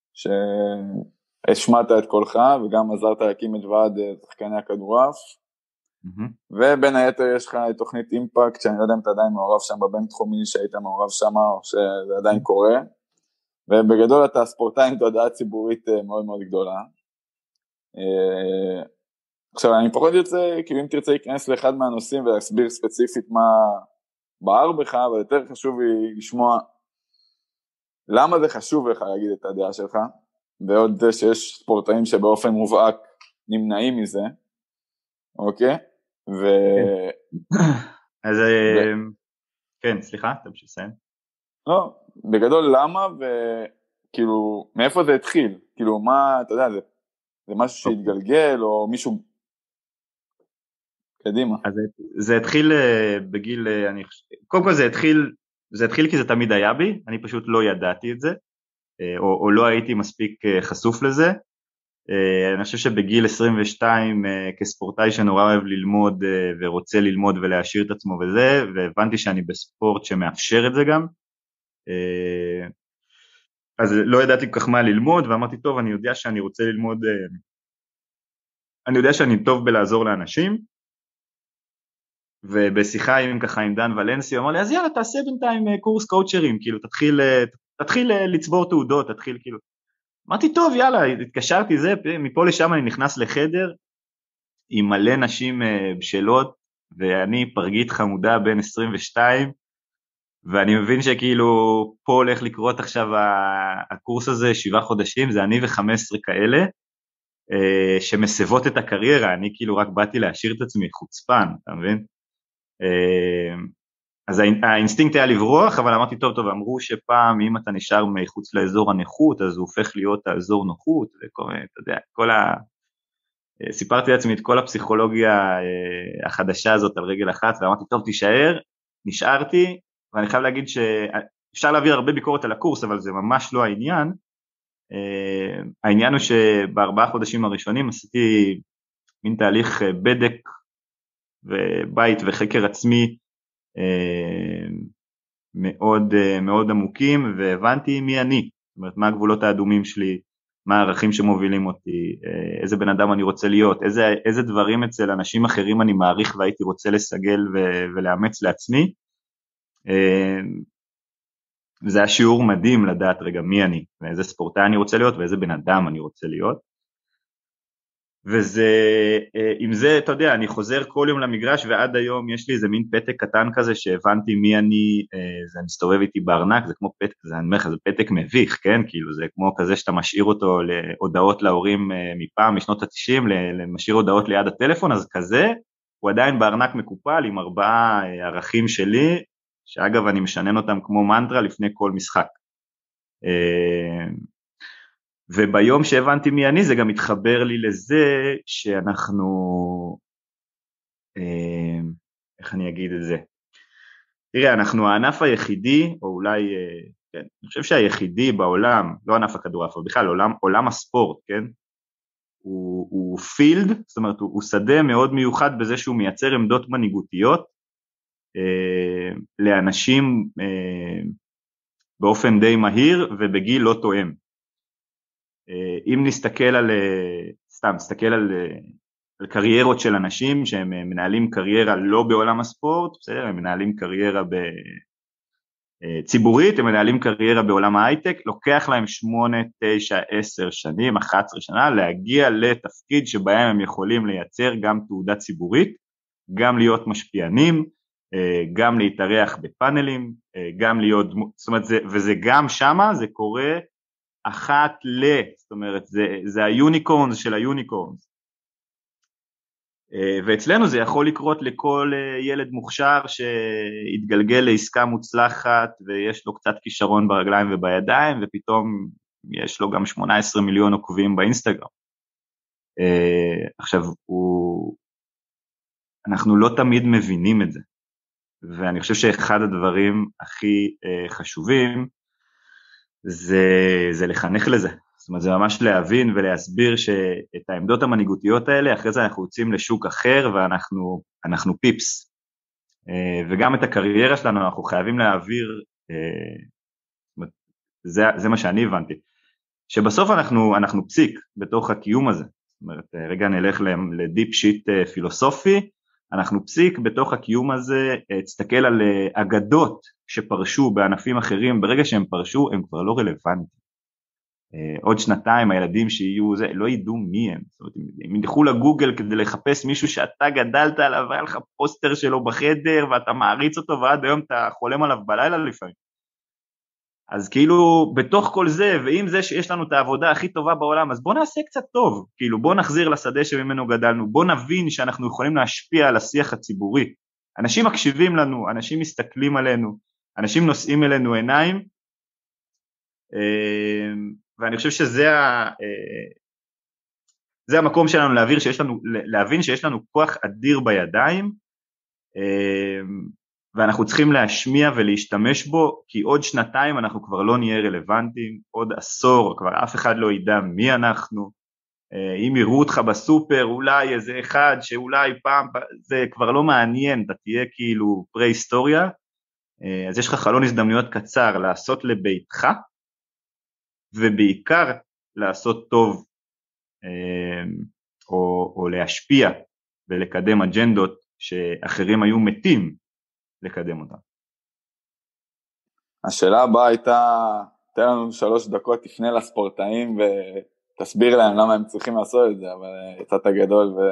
שהשמעת את קולך, וגם עזרת להקים את ועד שחקני הכדורעף, ובין היתר יש לך את תוכנית אימפקט, שאני לא יודע אם אתה עדיין מעורב שם בבין תחומי, שהיית מעורב שם, או שזה עדיין קורה, ובגדול אתה ספורטאי עם תודעה ציבורית מאוד מאוד גדולה. עכשיו אני פחות יוצא, כאילו אם תרצה להיכנס לאחד מהנושאים ולהסביר ספציפית מה בער בך, אבל יותר חשוב לי לשמוע למה זה חשוב לך להגיד את הדעה שלך, ועוד זה שיש ספורטאים שבאופן מובהק נמנעים מזה, אוקיי? ו... אז כן, סליחה, תמשיך לסיים. לא, בגדול למה וכאילו מאיפה זה התחיל? כאילו מה, אתה יודע, זה זה משהו שהתגלגל, או מישהו... קדימה. אז זה התחיל בגיל, אני חושב, קודם כל זה התחיל, זה התחיל כי זה תמיד היה בי, אני פשוט לא ידעתי את זה, או, או לא הייתי מספיק חשוף לזה. אני חושב שבגיל עשרים ושתיים, כספורטאי שנורא אוהב ללמוד, ורוצה ללמוד ולהשאיר את עצמו וזה, והבנתי שאני בספורט שמאפשר את זה גם, אז לא ידעתי כל כך מה ללמוד, ואמרתי, טוב, אני יודע שאני רוצה ללמוד, אני יודע שאני טוב בלעזור לאנשים, ובשיחה עם ככה עם דן ולנסי, הוא אמר לי, אז יאללה, תעשה בינתיים קורס קואוצ'רים, כאילו, תתחיל, תתחיל לצבור תעודות, תתחיל כאילו, אמרתי, טוב, יאללה, התקשרתי זה, מפה לשם אני נכנס לחדר, עם מלא נשים בשלות, ואני פרגית חמודה בין עשרים ושתיים, ואני מבין שכאילו פה הולך לקרות עכשיו הקורס הזה שבעה חודשים, זה אני וחמש עשרה כאלה, שמסבות את הקריירה, אני כאילו רק באתי להשאיר את עצמי חוצפן, אתה מבין? אז האינסטינקט היה לברוח, אבל אמרתי טוב טוב, אמרו שפעם אם אתה נשאר מחוץ לאזור הנוחות, אז הוא הופך להיות האזור נוחות, וכל, אתה יודע, כל ה... סיפרתי לעצמי את כל הפסיכולוגיה החדשה הזאת על רגל אחת, ואמרתי טוב תישאר, נשארתי, ואני חייב להגיד שאפשר להעביר הרבה ביקורת על הקורס, אבל זה ממש לא העניין, העניין הוא שבארבעה חודשים הראשונים עשיתי מין תהליך בדק ובית וחקר עצמי מאוד מאוד עמוקים, והבנתי מי אני, זאת אומרת מה הגבולות האדומים שלי, מה הערכים שמובילים אותי, איזה בן אדם אני רוצה להיות, איזה, איזה דברים אצל אנשים אחרים אני מעריך והייתי רוצה לסגל ו- ולאמץ לעצמי. זה היה שיעור מדהים לדעת רגע מי אני, ואיזה ספורטאי אני רוצה להיות ואיזה בן אדם אני רוצה להיות. וזה, עם זה, אתה יודע, אני חוזר כל יום למגרש, ועד היום יש לי איזה מין פתק קטן כזה שהבנתי מי אני, זה מסתובב איתי בארנק, זה כמו פתק, זה, אני אומר לך, זה פתק מביך, כן? כאילו זה כמו כזה שאתה משאיר אותו להודעות להורים מפעם, משנות ה-תשעים, למשאיר הודעות ליד הטלפון, אז כזה, הוא עדיין בארנק מקופל עם ארבעה ערכים שלי, שאגב אני משנן אותם כמו מנטרה לפני כל משחק. וביום שהבנתי מי אני, זה גם התחבר לי לזה שאנחנו, איך אני אגיד את זה? תראה, אנחנו הענף היחידי, או אולי, כן, אני חושב שהיחידי בעולם, לא ענף הכדורעף, אבל בכלל עולם, עולם הספורט, כן? הוא, הוא פילד, זאת אומרת, הוא, הוא שדה מאוד מיוחד בזה שהוא מייצר עמדות מנהיגותיות אה, לאנשים אה, באופן די מהיר ובגיל לא תואם. אם נסתכל על, סתם, נסתכל על, על קריירות של אנשים שהם מנהלים קריירה לא בעולם הספורט, בסדר? הם מנהלים קריירה ציבורית, הם מנהלים קריירה בעולם ההייטק, לוקח להם שמונה, תשע, עשר שנים, אחת עשרה שנה, להגיע לתפקיד שבהם הם יכולים לייצר גם תעודה ציבורית, גם להיות משפיענים, גם להתארח בפאנלים, גם להיות, זאת אומרת, זה, וזה גם שמה, זה קורה אחת ל, זאת אומרת, זה, זה היוניקורנס של היוניקורנס. ואצלנו זה יכול לקרות לכל ילד מוכשר שהתגלגל לעסקה מוצלחת ויש לו קצת כישרון ברגליים ובידיים, ופתאום יש לו גם שמונה עשרה מיליון עוקבים באינסטגרם. עכשיו, הוא... אנחנו לא תמיד מבינים את זה, ואני חושב שאחד הדברים הכי חשובים זה, זה לחנך לזה. זאת אומרת, זה ממש להבין ולהסביר שאת העמדות המנהיגותיות האלה, אחרי זה אנחנו יוצאים לשוק אחר ואנחנו אנחנו פיפס. וגם את הקריירה שלנו אנחנו חייבים להעביר, זה, זה מה שאני הבנתי, שבסוף אנחנו, אנחנו פסיק בתוך הקיום הזה. זאת אומרת, רגע נלך לדיפ שיט פילוסופי, אנחנו פסיק בתוך הקיום הזה, תסתכל על אגדות שפרשו בענפים אחרים, ברגע שהם פרשו הם כבר לא רלוונטיים. עוד שנתיים הילדים שיהיו זה, לא ידעו מי הם. זאת אומרת, הם ילכו לגוגל כדי לחפש מישהו שאתה גדלת עליו, והיה לך פוסטר שלו בחדר, ואתה מעריץ אותו, ועד היום אתה חולם עליו בלילה לפעמים. אז כאילו, בתוך כל זה, ועם זה שיש לנו את העבודה הכי טובה בעולם, אז בוא נעשה קצת טוב, כאילו, בוא נחזיר לשדה שממנו גדלנו, בוא נבין שאנחנו יכולים להשפיע על השיח הציבורי. אנשים מקשיבים לנו, אנשים מסתכלים עלינו, אנשים נושאים אלינו עיניים, ואני חושב שזה ה, זה המקום שלנו להבין שיש לנו, להבין שיש לנו כוח אדיר בידיים, ואנחנו צריכים להשמיע ולהשתמש בו, כי עוד שנתיים אנחנו כבר לא נהיה רלוונטיים, עוד עשור, כבר אף אחד לא ידע מי אנחנו, אם יראו אותך בסופר, אולי איזה אחד שאולי פעם, זה כבר לא מעניין, אתה תהיה כאילו פרה-היסטוריה, אז יש לך חלון הזדמנויות קצר לעשות לביתך, ובעיקר לעשות טוב, או, או להשפיע ולקדם אג'נדות שאחרים היו מתים לקדם אותם. השאלה הבאה הייתה, תן לנו שלוש דקות, תפנה לספורטאים ותסביר להם למה הם צריכים לעשות את זה, אבל יצאת גדול ו...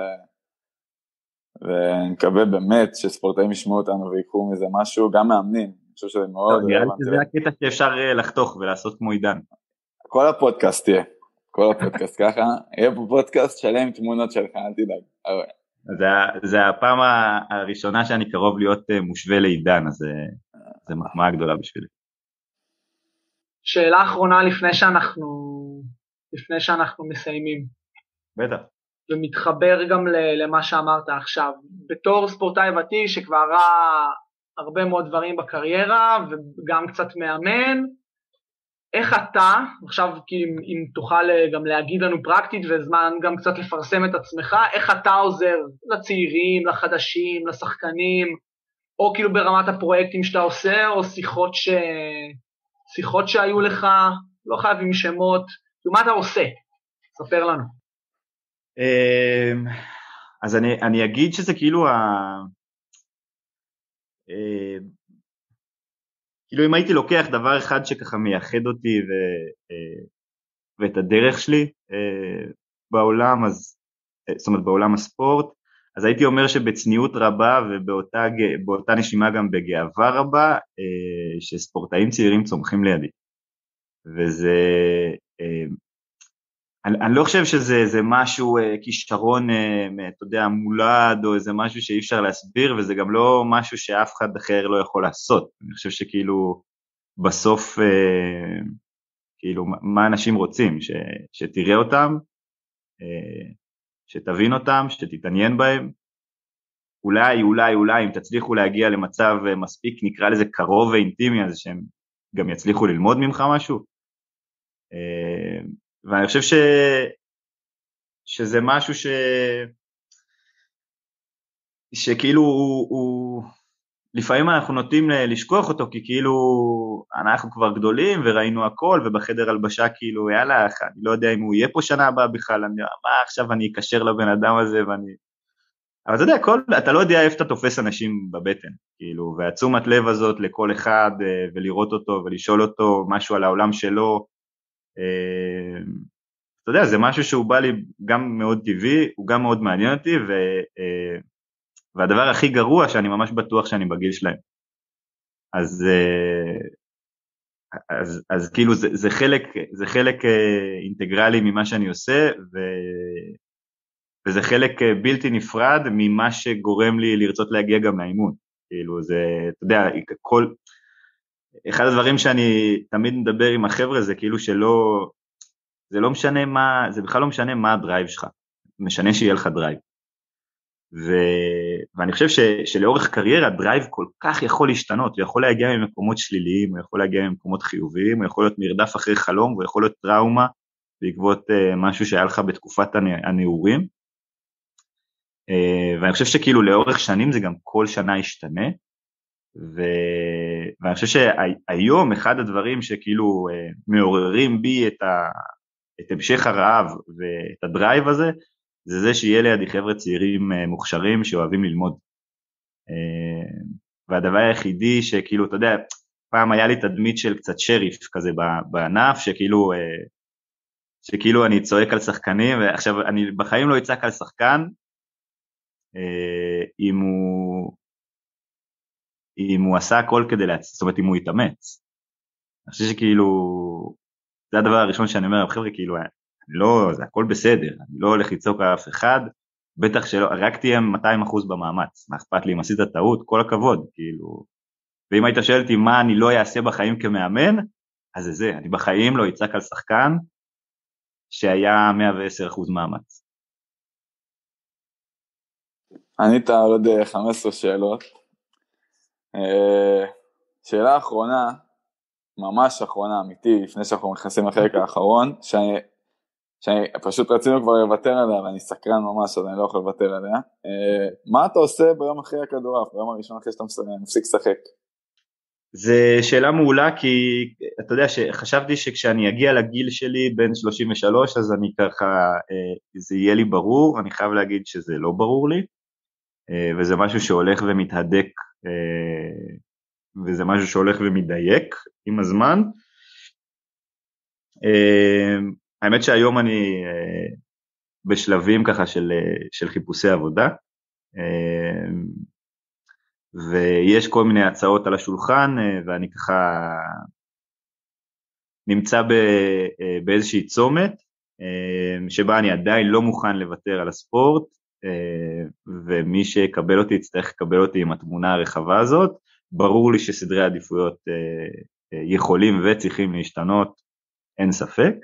ונקווה באמת שספורטאים ישמעו אותנו ויקחו מזה משהו, גם מאמנים, אני חושב שזה מאוד... זה הקטע שאפשר לחתוך ולעשות כמו עידן. כל הפודקאסט תהיה, כל הפודקאסט ככה, יהיה פה פודקאסט שלם תמונות שלך, אל תדאג. זה, זה הפעם הראשונה שאני קרוב להיות מושווה לעידן, אז זה מחמאה גדולה בשבילי. שאלה אחרונה לפני שאנחנו, לפני שאנחנו מסיימים. בטח. ומתחבר גם למה שאמרת עכשיו. בתור ספורטאי ותיק שכבר ראה הרבה מאוד דברים בקריירה, וגם קצת מאמן, איך אתה, עכשיו כי אם, אם תוכל גם להגיד לנו פרקטית וזמן גם קצת לפרסם את עצמך, איך אתה עוזר לצעירים, לחדשים, לשחקנים, או כאילו ברמת הפרויקטים שאתה עושה, או שיחות, ש... שיחות שהיו לך, לא חייבים שמות, מה אתה עושה? ספר לנו. אז אני, אני אגיד שזה כאילו ה... כאילו אם הייתי לוקח דבר אחד שככה מייחד אותי ו... ואת הדרך שלי בעולם, אז, זאת אומרת בעולם הספורט, אז הייתי אומר שבצניעות רבה ובאותה באותה נשימה גם בגאווה רבה, שספורטאים צעירים צומחים לידי. וזה, אני, אני לא חושב שזה זה משהו, כישרון, אתה יודע, מולד, או איזה משהו שאי אפשר להסביר, וזה גם לא משהו שאף אחד אחר לא יכול לעשות. אני חושב שכאילו בסוף, כאילו, מה אנשים רוצים? ש, שתראה אותם, שתבין אותם, שתתעניין בהם. אולי, אולי, אולי, אם תצליחו להגיע למצב מספיק, נקרא לזה קרוב ואינטימי, אז שהם גם יצליחו ללמוד ממך משהו. ואני חושב ש... שזה משהו ש... שכאילו הוא... הוא... לפעמים אנחנו נוטים לשכוח אותו, כי כאילו אנחנו כבר גדולים וראינו הכל, ובחדר הלבשה כאילו, יאללה, אני לא יודע אם הוא יהיה פה שנה הבאה בכלל, אני, מה עכשיו אני אקשר לבן אדם הזה, ואני... אבל אתה יודע, כל, אתה לא יודע איפה אתה תופס אנשים בבטן, כאילו, והתשומת לב הזאת לכל אחד, ולראות אותו ולשאול אותו משהו על העולם שלו, אתה יודע, זה משהו שהוא בא לי גם מאוד טבעי, הוא גם מאוד מעניין אותי, ו... והדבר הכי גרוע שאני ממש בטוח שאני בגיל שלהם. אז, אז, אז כאילו זה, זה חלק, זה חלק אינטגרלי ממה שאני עושה, ו, וזה חלק בלתי נפרד ממה שגורם לי לרצות להגיע גם לאימון. כאילו זה, אתה יודע, כל, אחד הדברים שאני תמיד מדבר עם החבר'ה זה כאילו שלא, זה לא משנה מה, זה בכלל לא משנה מה הדרייב שלך, משנה שיהיה לך דרייב. ו... ואני חושב ש... שלאורך קריירה הדרייב כל כך יכול להשתנות, הוא יכול להגיע ממקומות שליליים, הוא יכול להגיע ממקומות חיוביים, הוא יכול להיות מרדף אחרי חלום, הוא יכול להיות טראומה בעקבות uh, משהו שהיה לך בתקופת הנעורים, uh, ואני חושב שכאילו לאורך שנים זה גם כל שנה ישתנה, ו... ואני חושב שהיום אחד הדברים שכאילו uh, מעוררים בי את, ה... את המשך הרעב ואת הדרייב הזה, זה זה שיהיה לידי חבר'ה צעירים מוכשרים שאוהבים ללמוד. והדבר היחידי שכאילו, אתה יודע, פעם היה לי תדמית של קצת שריף כזה בענף, שכאילו, שכאילו אני צועק על שחקנים, ועכשיו אני בחיים לא אצעק על שחקן, אם הוא, אם הוא עשה הכל כדי להצ... זאת אומרת, אם הוא יתאמץ. אני חושב שכאילו, זה הדבר הראשון שאני אומר, חבר'ה, כאילו, לא, זה הכל בסדר, אני לא הולך לצעוק על אף אחד, בטח שלא, רק תהיה מאתיים אחוז במאמץ, מה אכפת לי אם עשית טעות, כל הכבוד, כאילו, ואם היית שואל אותי מה אני לא אעשה בחיים כמאמן, אז זה זה, אני בחיים לא אצעק על שחקן, שהיה מאה ועשר אחוז מאמץ. ענית על עוד חמש עשרה שאלות, שאלה אחרונה, ממש אחרונה, אמיתי, לפני שאנחנו נכנסים לחלק האחרון, שאני, שאני פשוט רצינו כבר לוותר עליה, ואני סקרן ממש, אז אני לא יכול לוותר עליה. מה אתה עושה ביום אחרי הכדורעף, ביום הראשון אחרי שאתה מפסיק לשחק? זו שאלה מעולה, כי אתה יודע שחשבתי שכשאני אגיע לגיל שלי בין שלושים ושלוש, אז אני ככה, זה יהיה לי ברור, אני חייב להגיד שזה לא ברור לי, וזה משהו שהולך ומתהדק, וזה משהו שהולך ומדייק עם הזמן. האמת שהיום אני בשלבים ככה של, של חיפושי עבודה, ויש כל מיני הצעות על השולחן, ואני ככה נמצא באיזושהי צומת, שבה אני עדיין לא מוכן לוותר על הספורט, ומי שיקבל אותי יצטרך לקבל אותי עם התמונה הרחבה הזאת. ברור לי שסדרי העדיפויות יכולים וצריכים להשתנות, אין ספק,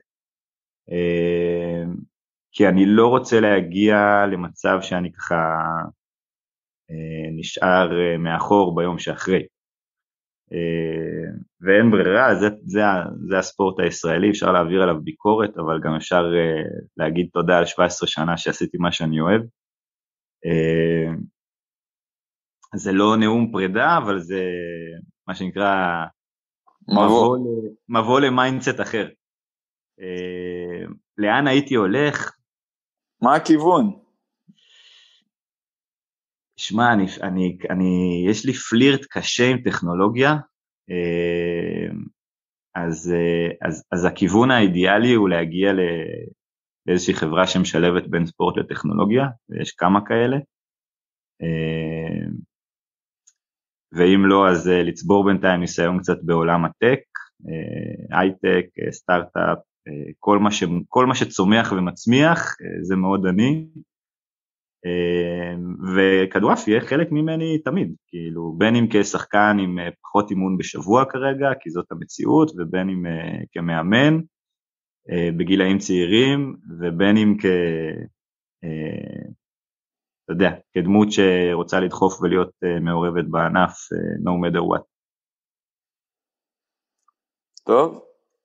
כי אני לא רוצה להגיע למצב שאני ככה נשאר מאחור ביום שאחרי. ואין ברירה, זה, זה, זה הספורט הישראלי, אפשר להעביר עליו ביקורת, אבל גם אפשר uh, להגיד תודה על שבע עשרה שנה שעשיתי מה שאני אוהב. Uh, זה לא נאום פרידה, אבל זה מה שנקרא מבוא, מבוא למיינדסט אחר. Uh, לאן הייתי הולך? מה הכיוון? שמע, אני, אני, אני, יש לי פלירט קשה עם טכנולוגיה, אז, אז, אז הכיוון האידיאלי הוא להגיע לאיזושהי חברה שמשלבת בין ספורט לטכנולוגיה, ויש כמה כאלה, ואם לא, אז לצבור בינתיים ניסיון קצת בעולם הטק, הייטק, סטארט-אפ, כל מה, ש, כל מה שצומח ומצמיח, זה מאוד אני, וכדורעף יהיה חלק ממני תמיד, כאילו בין אם כשחקן עם פחות אימון בשבוע כרגע, כי זאת המציאות, ובין אם כמאמן בגילאים צעירים, ובין אם כ... אתה יודע, כדמות שרוצה לדחוף ולהיות מעורבת בענף, no matter what. טוב,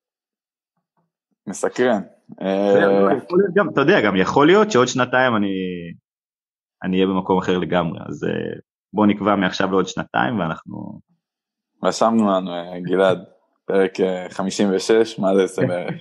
מסקרן. אתה יודע, גם יכול להיות שעוד שנתיים אני... אני אהיה במקום אחר לגמרי, אז בואו נקבע מעכשיו לעוד שנתיים, ואנחנו... רשמנו לנו, גלעד, פרק חמישים ושש, מה זה עושה בערך?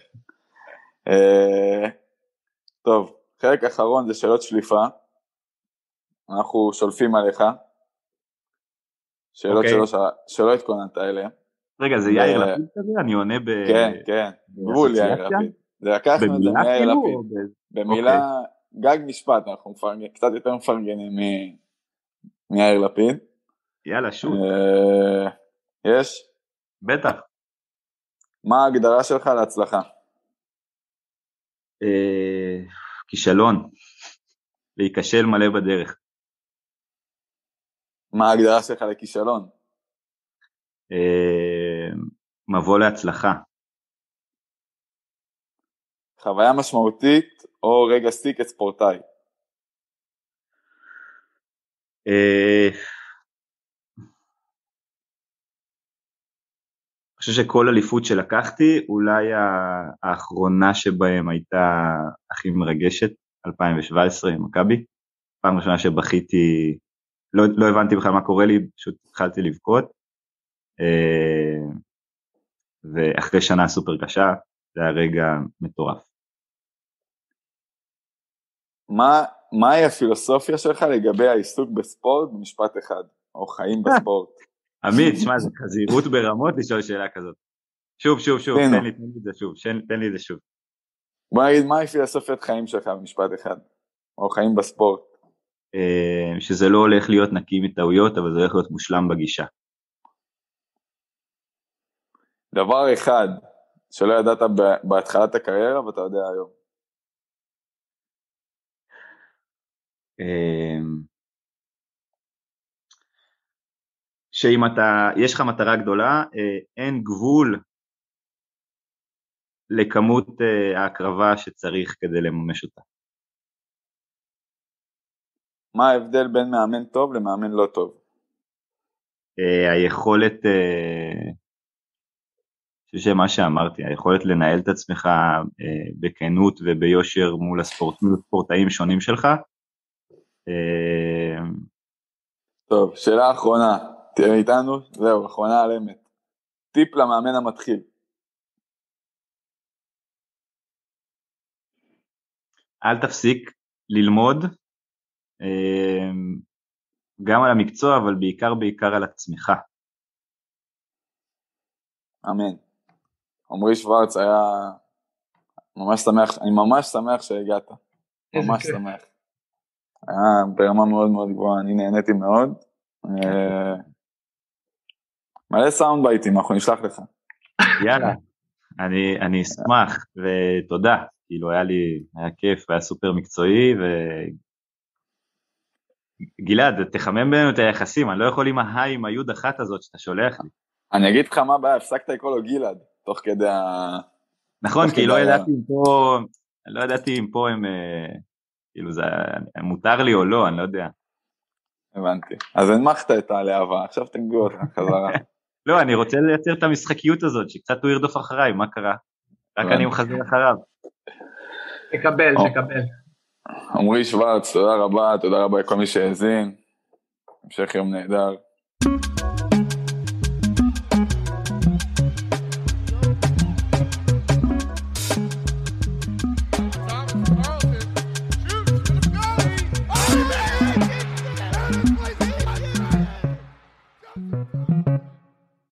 טוב, חלק אחרון זה שאלות שליפה, אנחנו שולפים עליך, שאלות שלא התכוננת אליהן. רגע, זה יאיר לפיד כזה? אני עונה ב... כן, כן, גבול יאיר לפיד. זה לקחנו את זה מיאיר לפיד. במילה... גג משפט, אנחנו קצת יותר מפרגנים מיאיר לפיד. יאללה, שוט. יש? בטח. מה ההגדרה שלך להצלחה? כישלון. להיכשל מלא בדרך. מה ההגדרה שלך לכישלון? מבוא להצלחה. חוויה משמעותית או רגע סטיק את ספורטאי? אני חושב שכל אליפות שלקחתי, אולי האחרונה שבהם הייתה הכי מרגשת, אלפיים שבע עשרה עם מכבי, פעם ראשונה שבכיתי, לא, לא הבנתי בכלל מה קורה לי, פשוט התחלתי לבכות, ואחרי שנה סופר קשה, זה היה רגע מטורף. מה, מהי הפילוסופיה שלך לגבי העיסוק בספורט במשפט אחד, או חיים בספורט? עמית, שמע, זה חזירות ברמות לשאול שאלה כזאת. שוב, שוב, שוב, תן לי, תן לי את זה שוב, תן לי את זה שוב. בוא נגיד, מהי פילוסופיית חיים שלך במשפט אחד, או חיים בספורט? שזה לא הולך להיות נקי מטעויות, אבל זה הולך להיות מושלם בגישה. דבר אחד שלא ידעת בהתחלת הקריירה, ואתה יודע היום. שאם אתה, יש לך מטרה גדולה, אין גבול לכמות ההקרבה שצריך כדי לממש אותה. מה ההבדל בין מאמן טוב למאמן לא טוב? היכולת, אני חושב שמה שאמרתי, היכולת לנהל את עצמך בכנות וביושר מול הספורט, מול הספורטאים שונים שלך. טוב, שאלה אחרונה, תראה איתנו, זהו, אחרונה על אמת. טיפ למאמן המתחיל. אל תפסיק ללמוד, גם על המקצוע, אבל בעיקר בעיקר על עצמך. אמן. עמרי שוורץ היה ממש שמח, אני ממש שמח שהגעת. ממש שמח. היה ברמה מאוד מאוד גבוהה, אני נהניתי מאוד. מלא סאונד בייטים, אנחנו נשלח לך. יאללה, אני, אני אשמח, ותודה. כאילו היה לי, היה כיף, היה סופר מקצועי, ו... גלעד, תחמם בינינו את היחסים, אני לא יכול עם ההי, עם היוד אחת הזאת שאתה שולח לי. אני אגיד לך מה הבעיה, הפסקת לקרוא לו גלעד, תוך כדי ה... נכון, כי לא ידעתי אם פה, לא ידעתי אם פה הם, כאילו זה מותר לי או לא, אני לא יודע. הבנתי. אז הנמכת את הלהבה, עכשיו תגעו אותך חזרה. לא, אני רוצה לייצר את המשחקיות הזאת, שקצת הוא ירדוף אחריי, מה קרה? רק אני מחזיר אחריו. תקבל, תקבל. עמרי שוורץ, תודה רבה, תודה רבה לכל מי שהאזין. המשך יום נהדר.